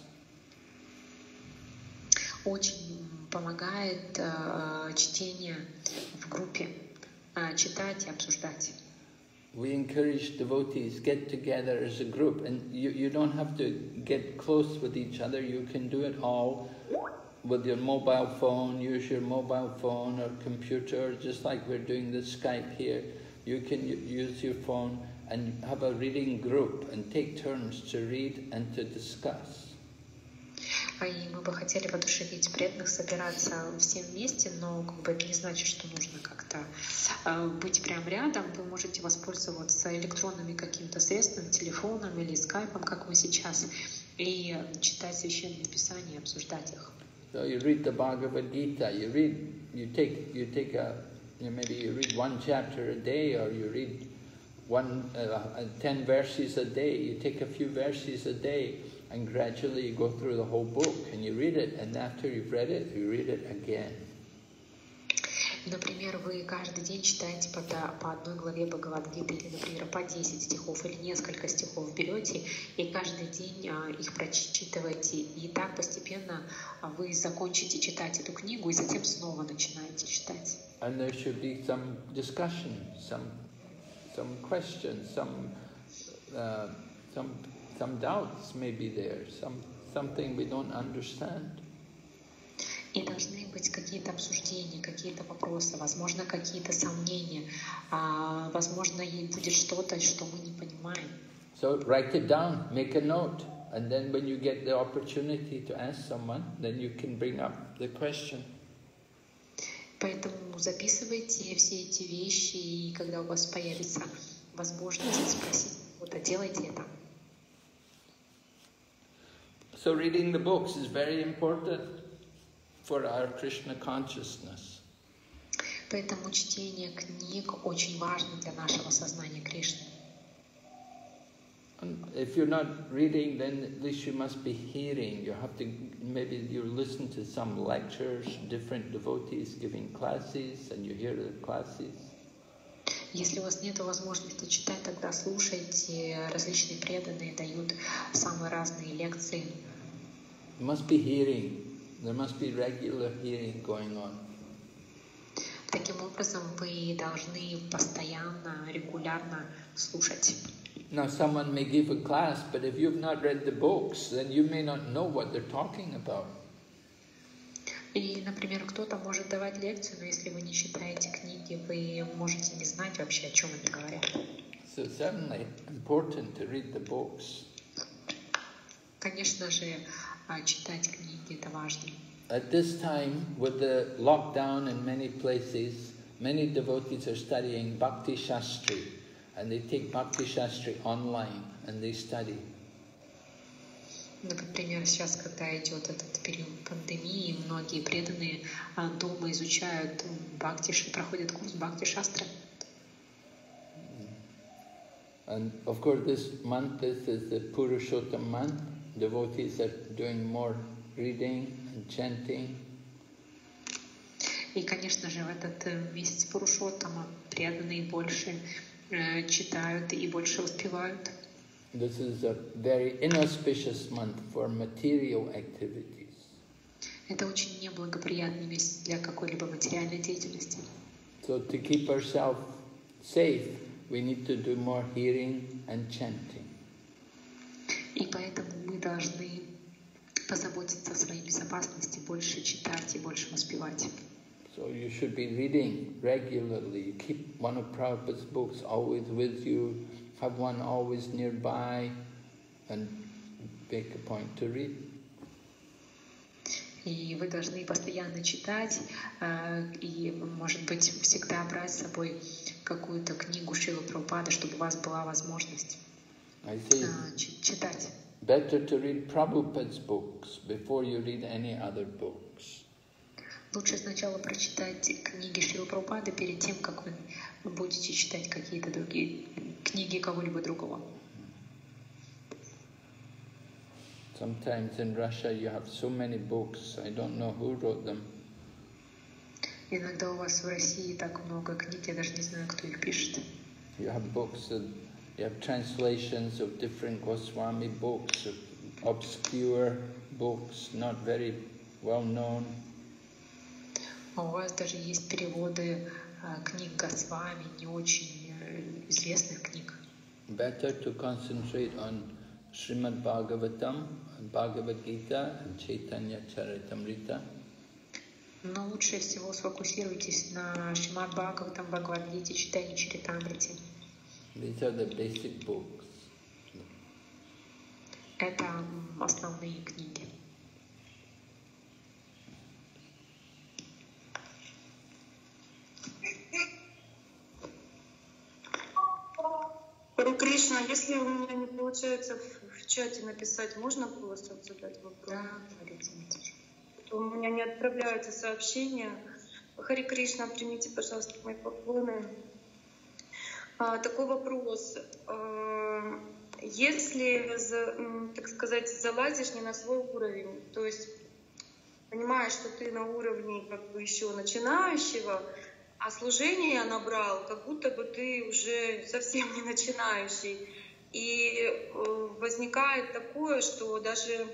Очень помогает чтение в группе, читать и обсуждать. We encourage devotees, get together as a group, and you don't have to get close with each other. You can do it all with your mobile phone, use your mobile phone or computer, just like we're doing this Skype here. You can use your phone and have a reading group and take turns to read and to discuss. И мы бы хотели воодушевить преданных собираться все вместе, но это не значит, что нужно как-то быть прям рядом. Вы можете воспользоваться электронными какими-то средствами, телефоном или скайпом, как мы сейчас, и читать священные писания, обсуждать их. So you read the Bhagavad Gita. You read one chapter a day, or you read 10 verses a day. You take a few verses a day. And gradually you go through the whole book and you read it, and after you've read it, you read it again. Например, вы каждый день читаете по одной главе Бхагавад-гиты, или, например, по 10 стихов или несколько стихов берете, и каждый день их прочитываете, и так постепенно вы закончите читать эту книгу, и затем снова начинаете читать. And there should be some discussion, some questions, some doubts may be there, something we don't understand. И должны быть какие-то обсуждения, какие-то вопросы, возможно, какие-то сомнения, возможно, и будет что-то, что мы не понимаем. So write it down, make a note, and then when you get the opportunity to ask someone, then you can bring up the question. Поэтому записывайте все эти вещи, и когда у вас появится возможность спросить кого-то, делайте это. So reading the books is very important for our Krishna consciousness. Поэтому чтение книг очень важно для нашего сознания Кришны. And if you're not reading, then at least you must be hearing. You have to, maybe you listen to some lectures, different devotees giving classes, and you hear the classes. Если у вас нет возможности читать, тогда слушайте. Различные преданные дают самые разные лекции. You must be hearing. There must be regular hearing going on. Таким образом, вы должны постоянно, регулярно слушать. Now someone may give a class, but if you've not read the books, then you may not know what they're talking about. И, например, кто-то может давать лекцию, но если вы не читаете книги, вы можете не знать вообще, о чем они говорят. So certainly important to read the books. Конечно же, читать книги — это важно. At this time, with the lockdown in many places, many devotees are studying Bhakti Shastri, and they take Bhakti Shastri online and they study. Например, сейчас, когда идет этот период пандемии, многие преданные дома изучают Бхакти, проходят курс Бхакти Шастры. And of course, this month, this is the Purushottam month. Devotees are doing more reading and chanting. И, конечно же, в этот месяц Пурушоттама преданные больше читают и больше успевают. This is a very inauspicious month for material activities. Это очень неблагоприятное место для какой-либо материальной деятельности. So to keep ourselves safe, we need to do more hearing and chanting. И поэтому мы должны позаботиться о своей безопасности, больше читать и больше воспевать. So you should be reading regularly. Keep one of Prabhupada's books always with you. Have one always nearby and make a point to read. И вы должны постоянно читать, и, может быть, всегда брать с собой какую-то книгу Шрилы Прабхупады, чтобы у вас была возможность читать. Better to read Prabhupada's books before you read any other books. Лучше сначала прочитать книги Шрилы Прабхупады перед тем, как вы будете читать какие-то другие книги кого-либо другого. Sometimes in Russia you have so many books, I don't know who wrote them. Иногда у вас в России так много книг, я даже не знаю, кто их пишет. You have books, you have translations of different Goswami books, obscure books, not very well known. А у вас даже есть переводы книг Госвами, не очень известных книг. Better to concentrate on Srimad Bhagavatam, Bhagavad Gita and Chaitanya Charitamrita. Но лучше всего сфокусируйтесь на Шримад Бхагаватам, Бхагавад-гите, Чайтанья Чаритамрите. These are the basic books. Это основные книги. Харе Кришна, если у меня не получается в чате написать, можно просто задать вопрос? Да, говорите. У меня не отправляются сообщения. Харе Кришна, примите, пожалуйста, мои поклоны. Такой вопрос. Если, так сказать, залазишь не на свой уровень, то есть понимаешь, что ты на уровне как бы еще начинающего, а служение набрал, как будто бы ты уже совсем не начинающий. И возникает такое, что даже,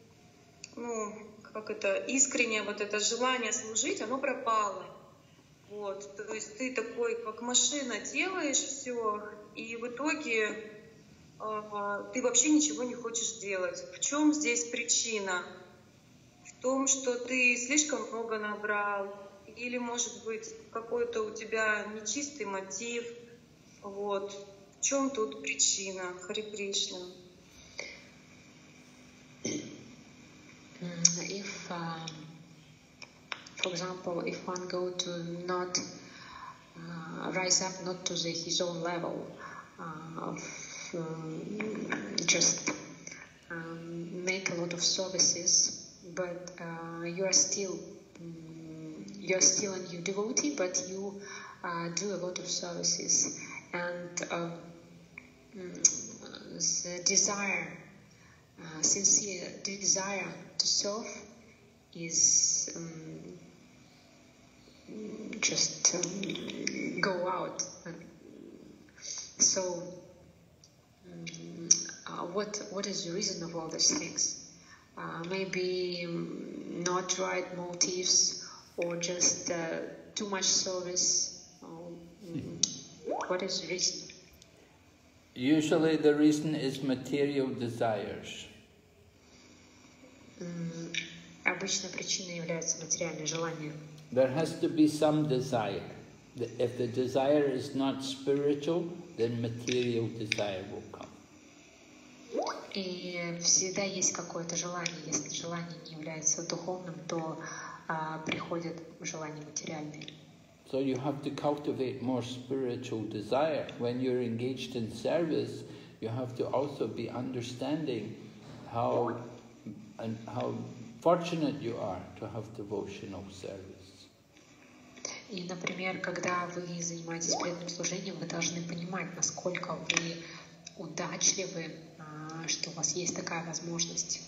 искреннее вот это желание служить, оно пропало. Вот. То есть ты такой, как машина, делаешь все, и в итоге ты вообще ничего не хочешь делать. В чем здесь причина? В том, что ты слишком много набрал, или, может быть, какой-то у тебя нечистый мотив. Вот. В чем тут причина? Харе Кришна. If, for example, if one go to not rise up not to his own level of just make a lot of services, but you are still a new devotee, but you do a lot of services, and the desire, sincere desire to serve is just go out. So what is the reason of all these things? Maybe not right motives, or just too much service. What is the reason? Usually the reason is material desires. Обычно причиной является материальное желание. There has to be some desire. If the desire is not spiritual, then material desire will come. И всегда есть какое-то желание. Если желание не является духовным, то приходит желание материальное. So you have to cultivate more spiritual desire. When you're engaged in service, you have to also be understanding how fortunate you are to have devotional service. И, например, когда вы занимаетесь преданным служением, вы должны понимать, насколько вы удачливы, что у вас есть такая возможность.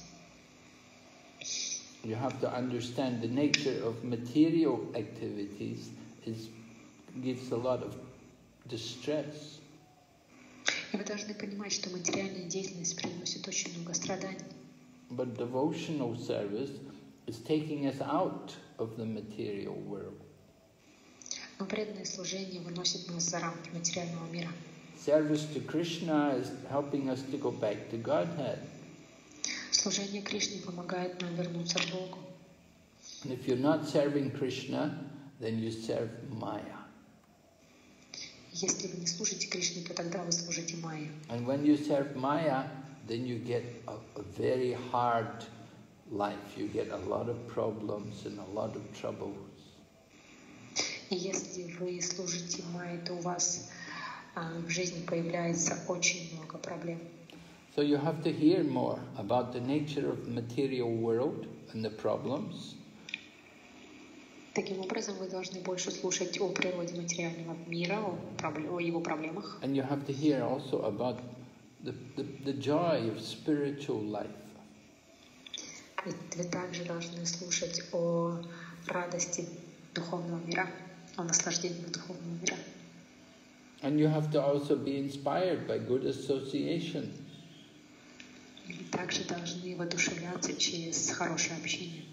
You have to understand the nature of material activities gives a lot of distress. И вы должны понимать, что материальная деятельность приносит очень много страданий. But devotional service is taking us out of the material world. Но преданное служение выносит нас за рамки материального мира. Service to Krishna is helping us to go back to Godhead. Служение Кришне помогает нам вернуться к Богу. And if you're not serving Krishna, then you serve Maya. Если вы не служите Кришне, то тогда вы служите Майе. And when you serve Maya, then you get a very hard life. You get a lot of problems and a lot of troubles. И если вы служите Майе, то у вас в жизни появляется очень много проблем. So you have to hear more about the nature of the material world and the problems. Таким образом, вы должны больше слушать о природе материального мира, о его проблемах. And you have to hear also about the joy of spiritual life. Вы также должны слушать о радости духовного мира, о наслаждении духовного мира. And you have to also be inspired by good association. И также должны воодушевляться через хорошее общение.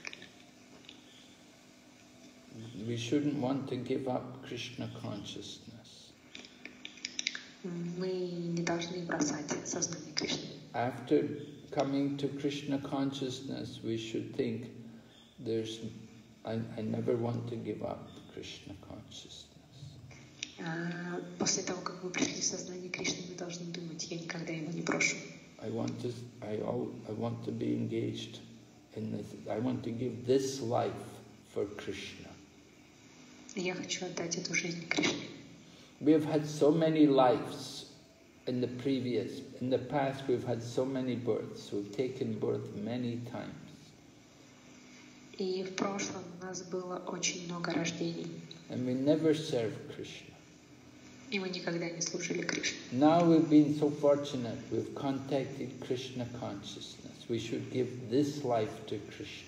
We shouldn't want to give up Krishna consciousness. Мы не должны бросать сознание Кришны. After coming to Krishna consciousness, we should think, I never want to give up Krishna consciousness. После того, как вы пришли в сознание Кришны, вы должны думать, я никогда его не брошу. I want to be engaged in this. I want to give this life for Krishna. Я хочу отдать эту жизнь Кришне. We have had so many lives in the past we've had so many births. We've taken birth many times. И в прошлом у нас было очень много рождений. And we never served Krishna. И мы никогда не служили Кришне. Now we've been so fortunate, we've contacted Krishna consciousness. We should give this life to Krishna.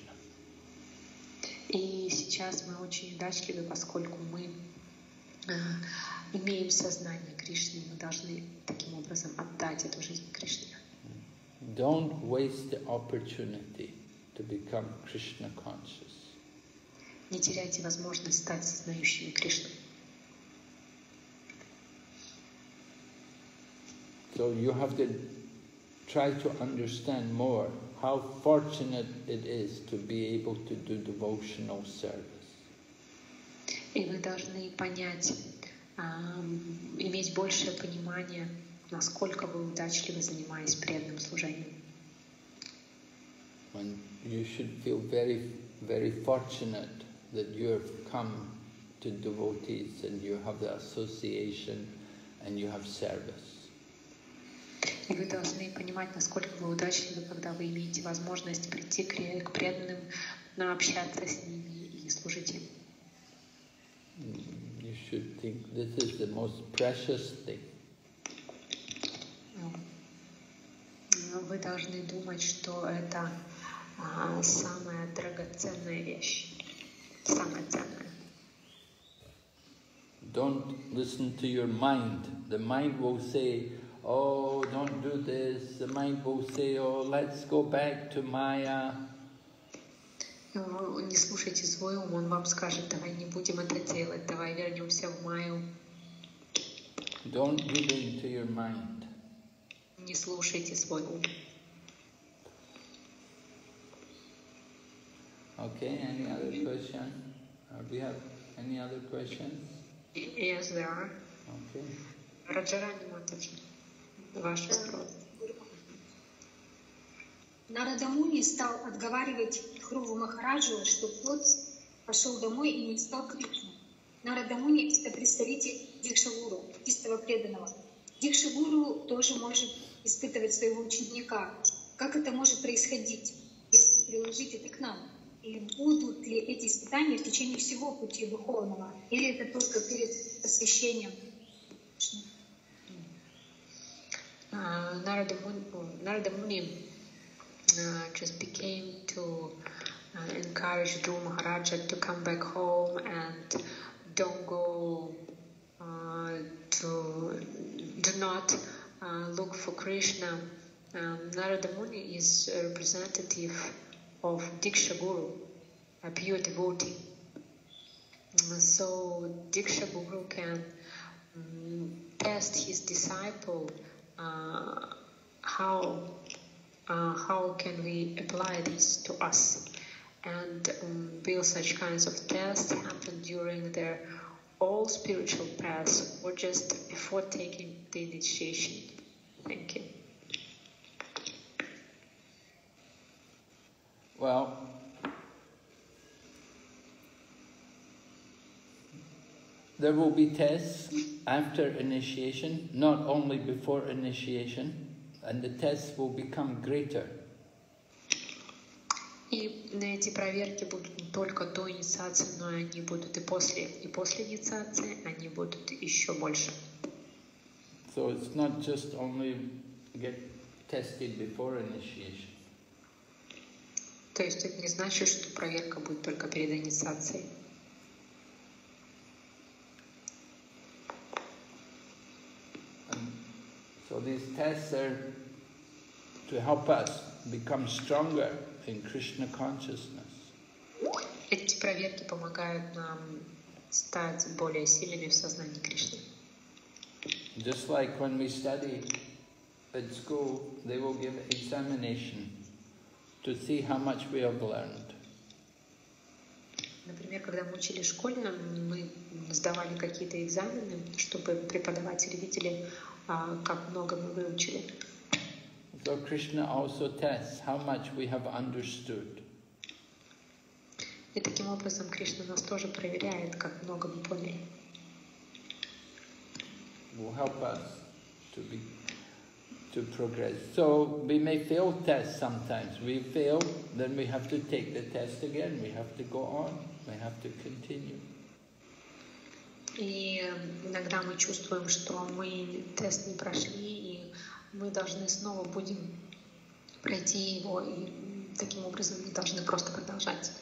И сейчас мы очень удачливы, поскольку мы имеем сознание Кришны, мы должны таким образом отдать эту жизнь Кришне. Don't waste the opportunity to become Krishna conscious. Не теряйте возможность стать сознающими Кришну. So you have to try to understand more how fortunate it is to be able to do devotional service. И вы должны понять, иметь большее понимание, насколько вы удачливы, занимаясь преданным служением. And you should feel very, very fortunate that you have come to devotees and you have the association and you have service. И вы должны понимать, насколько вы удачливы, когда вы имеете возможность прийти к преданным, общаться с ними и служить им. You should think this is the most precious thing. Вы должны думать, что это самая драгоценная вещь, самая ценная. Don't listen to your mind. The mind will say, oh, don't do this. The mind will say, oh, let's go back to Maya. Не слушайте свой ум, он вам скажет, давай не будем это делать, давай вернемся в Майю. Don't give in to your mind. Не слушайте свой ум. Okay, any other question? Do we have any other questions? Yes, there are. Okay. Раджарани Матаджи, ваш вопрос. Нарада Муни стал отговаривать Дхруву Махараджу, что тот пошел домой и не искал Кришну. Нарада Муни — это представитель Дикшагуру, чистого преданного. Дикшагуру тоже может испытывать своего ученика. Как это может происходить, если приложить это к нам? И будут ли эти испытания в течение всего пути духовного? Или это только перед посвящением? Нарада Муни just became to encourage Dhruva Maharaja to come back home and don't go do not look for Krishna. Narada Muni is a representative of Diksha Guru, a pure devotee. So Diksha Guru can test his disciple how can we apply this to us. And will such kinds of tests happen during their all spiritual paths or just before taking the initiation? Thank you. Well, there will be tests after initiation, not only before initiation, and the tests will become greater. И эти проверки будут не только до инициации, но они будут и после инициации, они будут еще больше. So it's not just only get tested before initiation. То есть это не значит, что проверка будет только перед инициацией. So these tests are to help us become stronger in Krishna consciousness. Эти проверки помогают нам стать более сильными в сознании Кришны. Just like when we study at school, they will give examination to see how much we have learned. Например, когда мы учили в школе, мы сдавали какие-то экзамены, чтобы преподаватели видели, как много мы выучили. So Krishna also tests how much we have understood. И таким образом Кришна нас тоже проверяет, как много мы поняли. Will help us to progress. So we may fail tests sometimes. We fail, then we have to take the test again. We have to go on. We have to continue. И иногда мы чувствуем, что мы тест не прошли, и мы должны снова будем пройти его, и таким образом мы должны просто продолжать.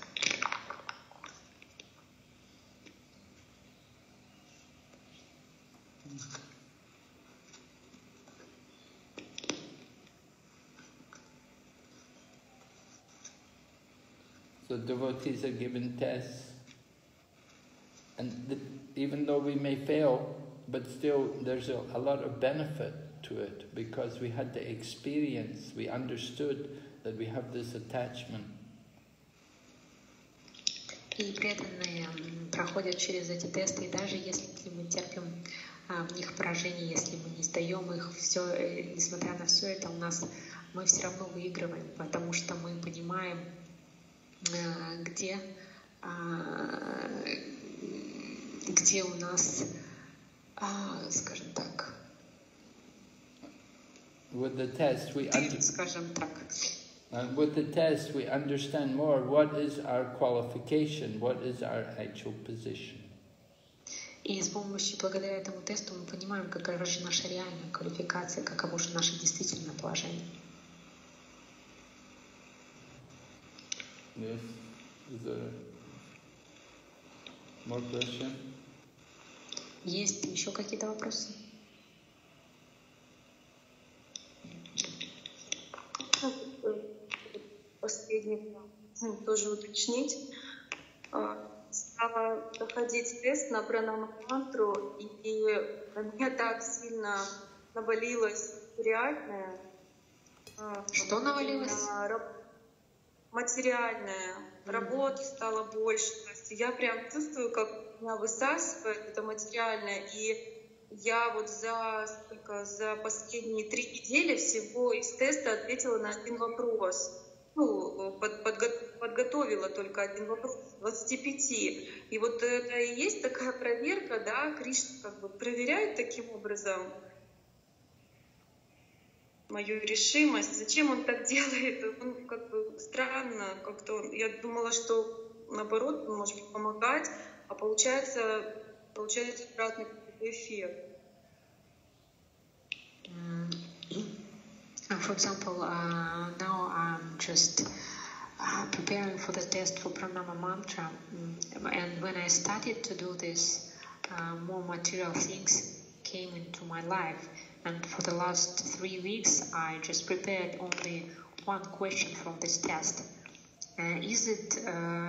So devotees are given tests, and even though we may fail, but still there's a lot of benefit to it, because we had the experience, we understood that we have this attachment. И преданные проходят через эти тесты, и даже если мы терпим в них поражение, если мы не сдаем их, все, несмотря на все это, мы все равно выигрываем, потому что мы понимаем, где у нас, скажем так, with the test we скажем так. With the test we understand more what is our qualification, what is our actual position. И с помощью, благодаря этому тесту, мы понимаем, какая же наша реальная квалификация, каково же наше действительное положение. Yes. Is there more question? Есть еще какие-то вопросы? Последний тоже уточнить. Стала проходить тест на пранама-мантру, и на меня так сильно навалилось материальное. Что навалилось? Материальное. Работы стало больше. То есть я прям чувствую, как меня высасывает это материальное. И я вот за последние 3 недели всего из теста ответила на 1 вопрос. Подготовила только 1 вопрос, 25. И вот это и есть такая проверка, да, Кришна как бы проверяет таким образом мою решимость. Зачем он так делает? Он как бы странно, как-то я думала, что наоборот, он может помогать, а получается обратный эффект. For example, now I'm just preparing for the test for Pranama Mantra, and when I started to do this, more material things came into my life, and for the last 3 weeks I just prepared only 1 question from this test, Is it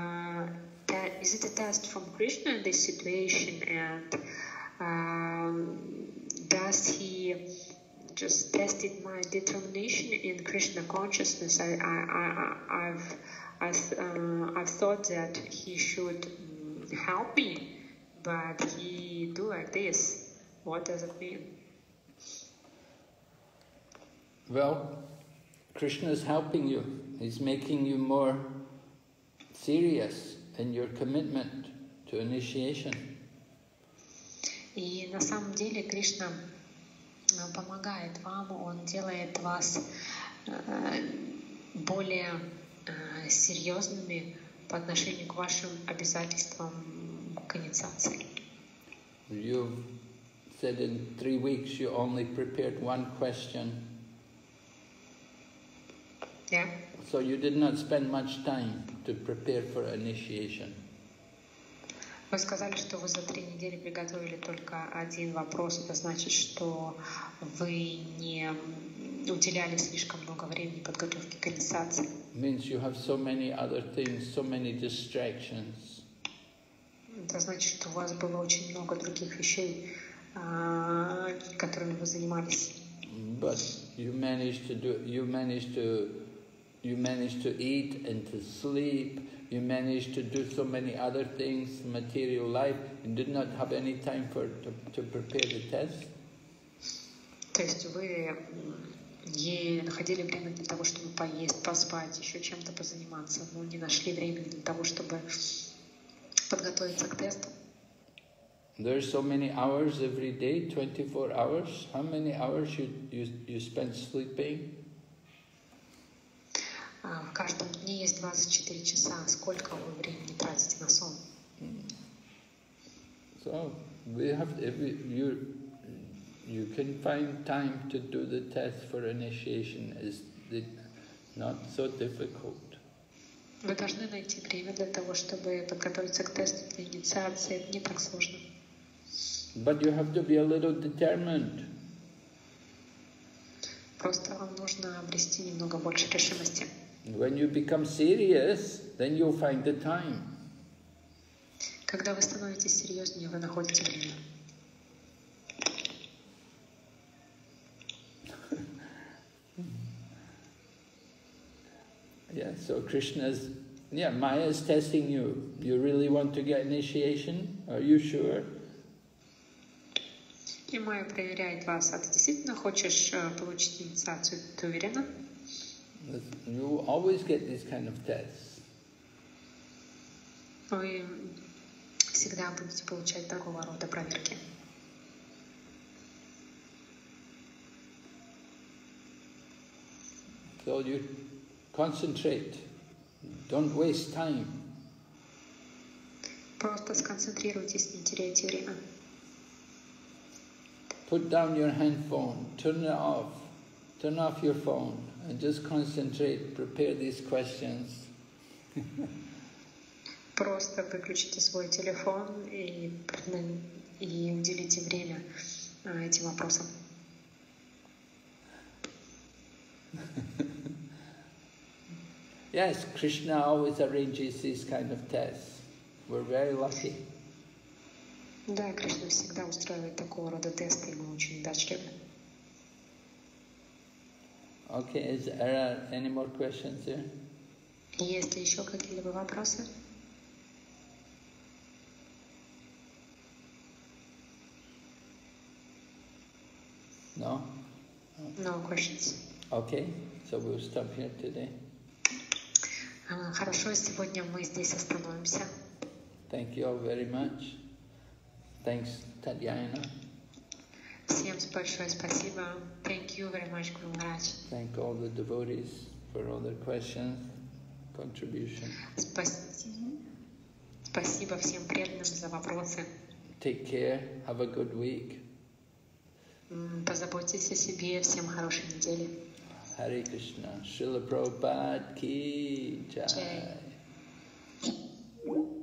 a test from Krishna in this situation, and does he just tested my determination in Krishna consciousness? I've thought that he should help me, but he do like this. What does it mean? Well, Krishna is helping you. He's making you more serious in your commitment to initiation. И на самом деле Кришна помогает вам, Он делает вас более серьезными по отношению к вашим обязательствам к инициации. You've said in 3 weeks you only prepared 1 question. Yeah. So you did not spend much time to prepare for initiation. Вы сказали, что вы за 3 недели приготовили только 1 вопрос. Это значит, что вы не уделяли слишком много времени подготовке к инициации. Means you have so many other things, so many distractions. Это значит, что у вас было очень много других вещей, которыми вы занимались. But you managed to eat and to sleep. You managed to do so many other things, material life, and did not have any time to prepare the test. То есть вы находили время для того, чтобы поесть, поспать, еще чем-то позаниматься, но не нашли времени для того, чтобы подготовиться к тесту. There are so many hours every day, 24 hours. How many hours you spend sleeping? В каждом дне есть 24 часа. Сколько вы времени тратите на сон? So you can find time to do the test for initiation. Is not so difficult. Вы должны найти время для того, чтобы подготовиться к тесту для инициации. Это не так сложно. But you have to be a little determined. Просто вам нужно обрести немного больше решимости. When you become serious, then you'll find the time. Когда вы становитесь серьезнее, вы находите время. Yeah, so Maya is testing you. You really want to get initiation? Are you sure? И Майя проверяет вас. А ты действительно хочешь получить инициацию? Ты уверена? You always get these kind of tests. Вы всегда будете получать такого рода проверки. So you concentrate. Don't waste time. Просто сконцентрируйтесь, не теряйте время. Put down your handphone, turn it off. Turn off your phone and just concentrate, prepare these questions. Просто выключите свой телефон и уделите время этим вопросам. Yes, Krishna always arranges these kind of tests. We're very lucky. Да, Кришна всегда устраивает такого рода тесты, и мы очень удачливы. Okay, is there any more questions here? Есть ли еще какие-либо вопросы? No? No questions. Okay, so we'll stop here today. Хорошо, сегодня мы здесь остановимся. Thank you all very much. Thanks, Tatyayana. Всем большое спасибо. Thank you very much, Guru Maharaj. Thank all the devotees for all their questions, contribution. Спасибо всем преданным за вопросы. Take care. Have a good week. Позаботьтесь о себе. Всем хорошей недели. Hare Krishna. Srila Prabhupada ki jai.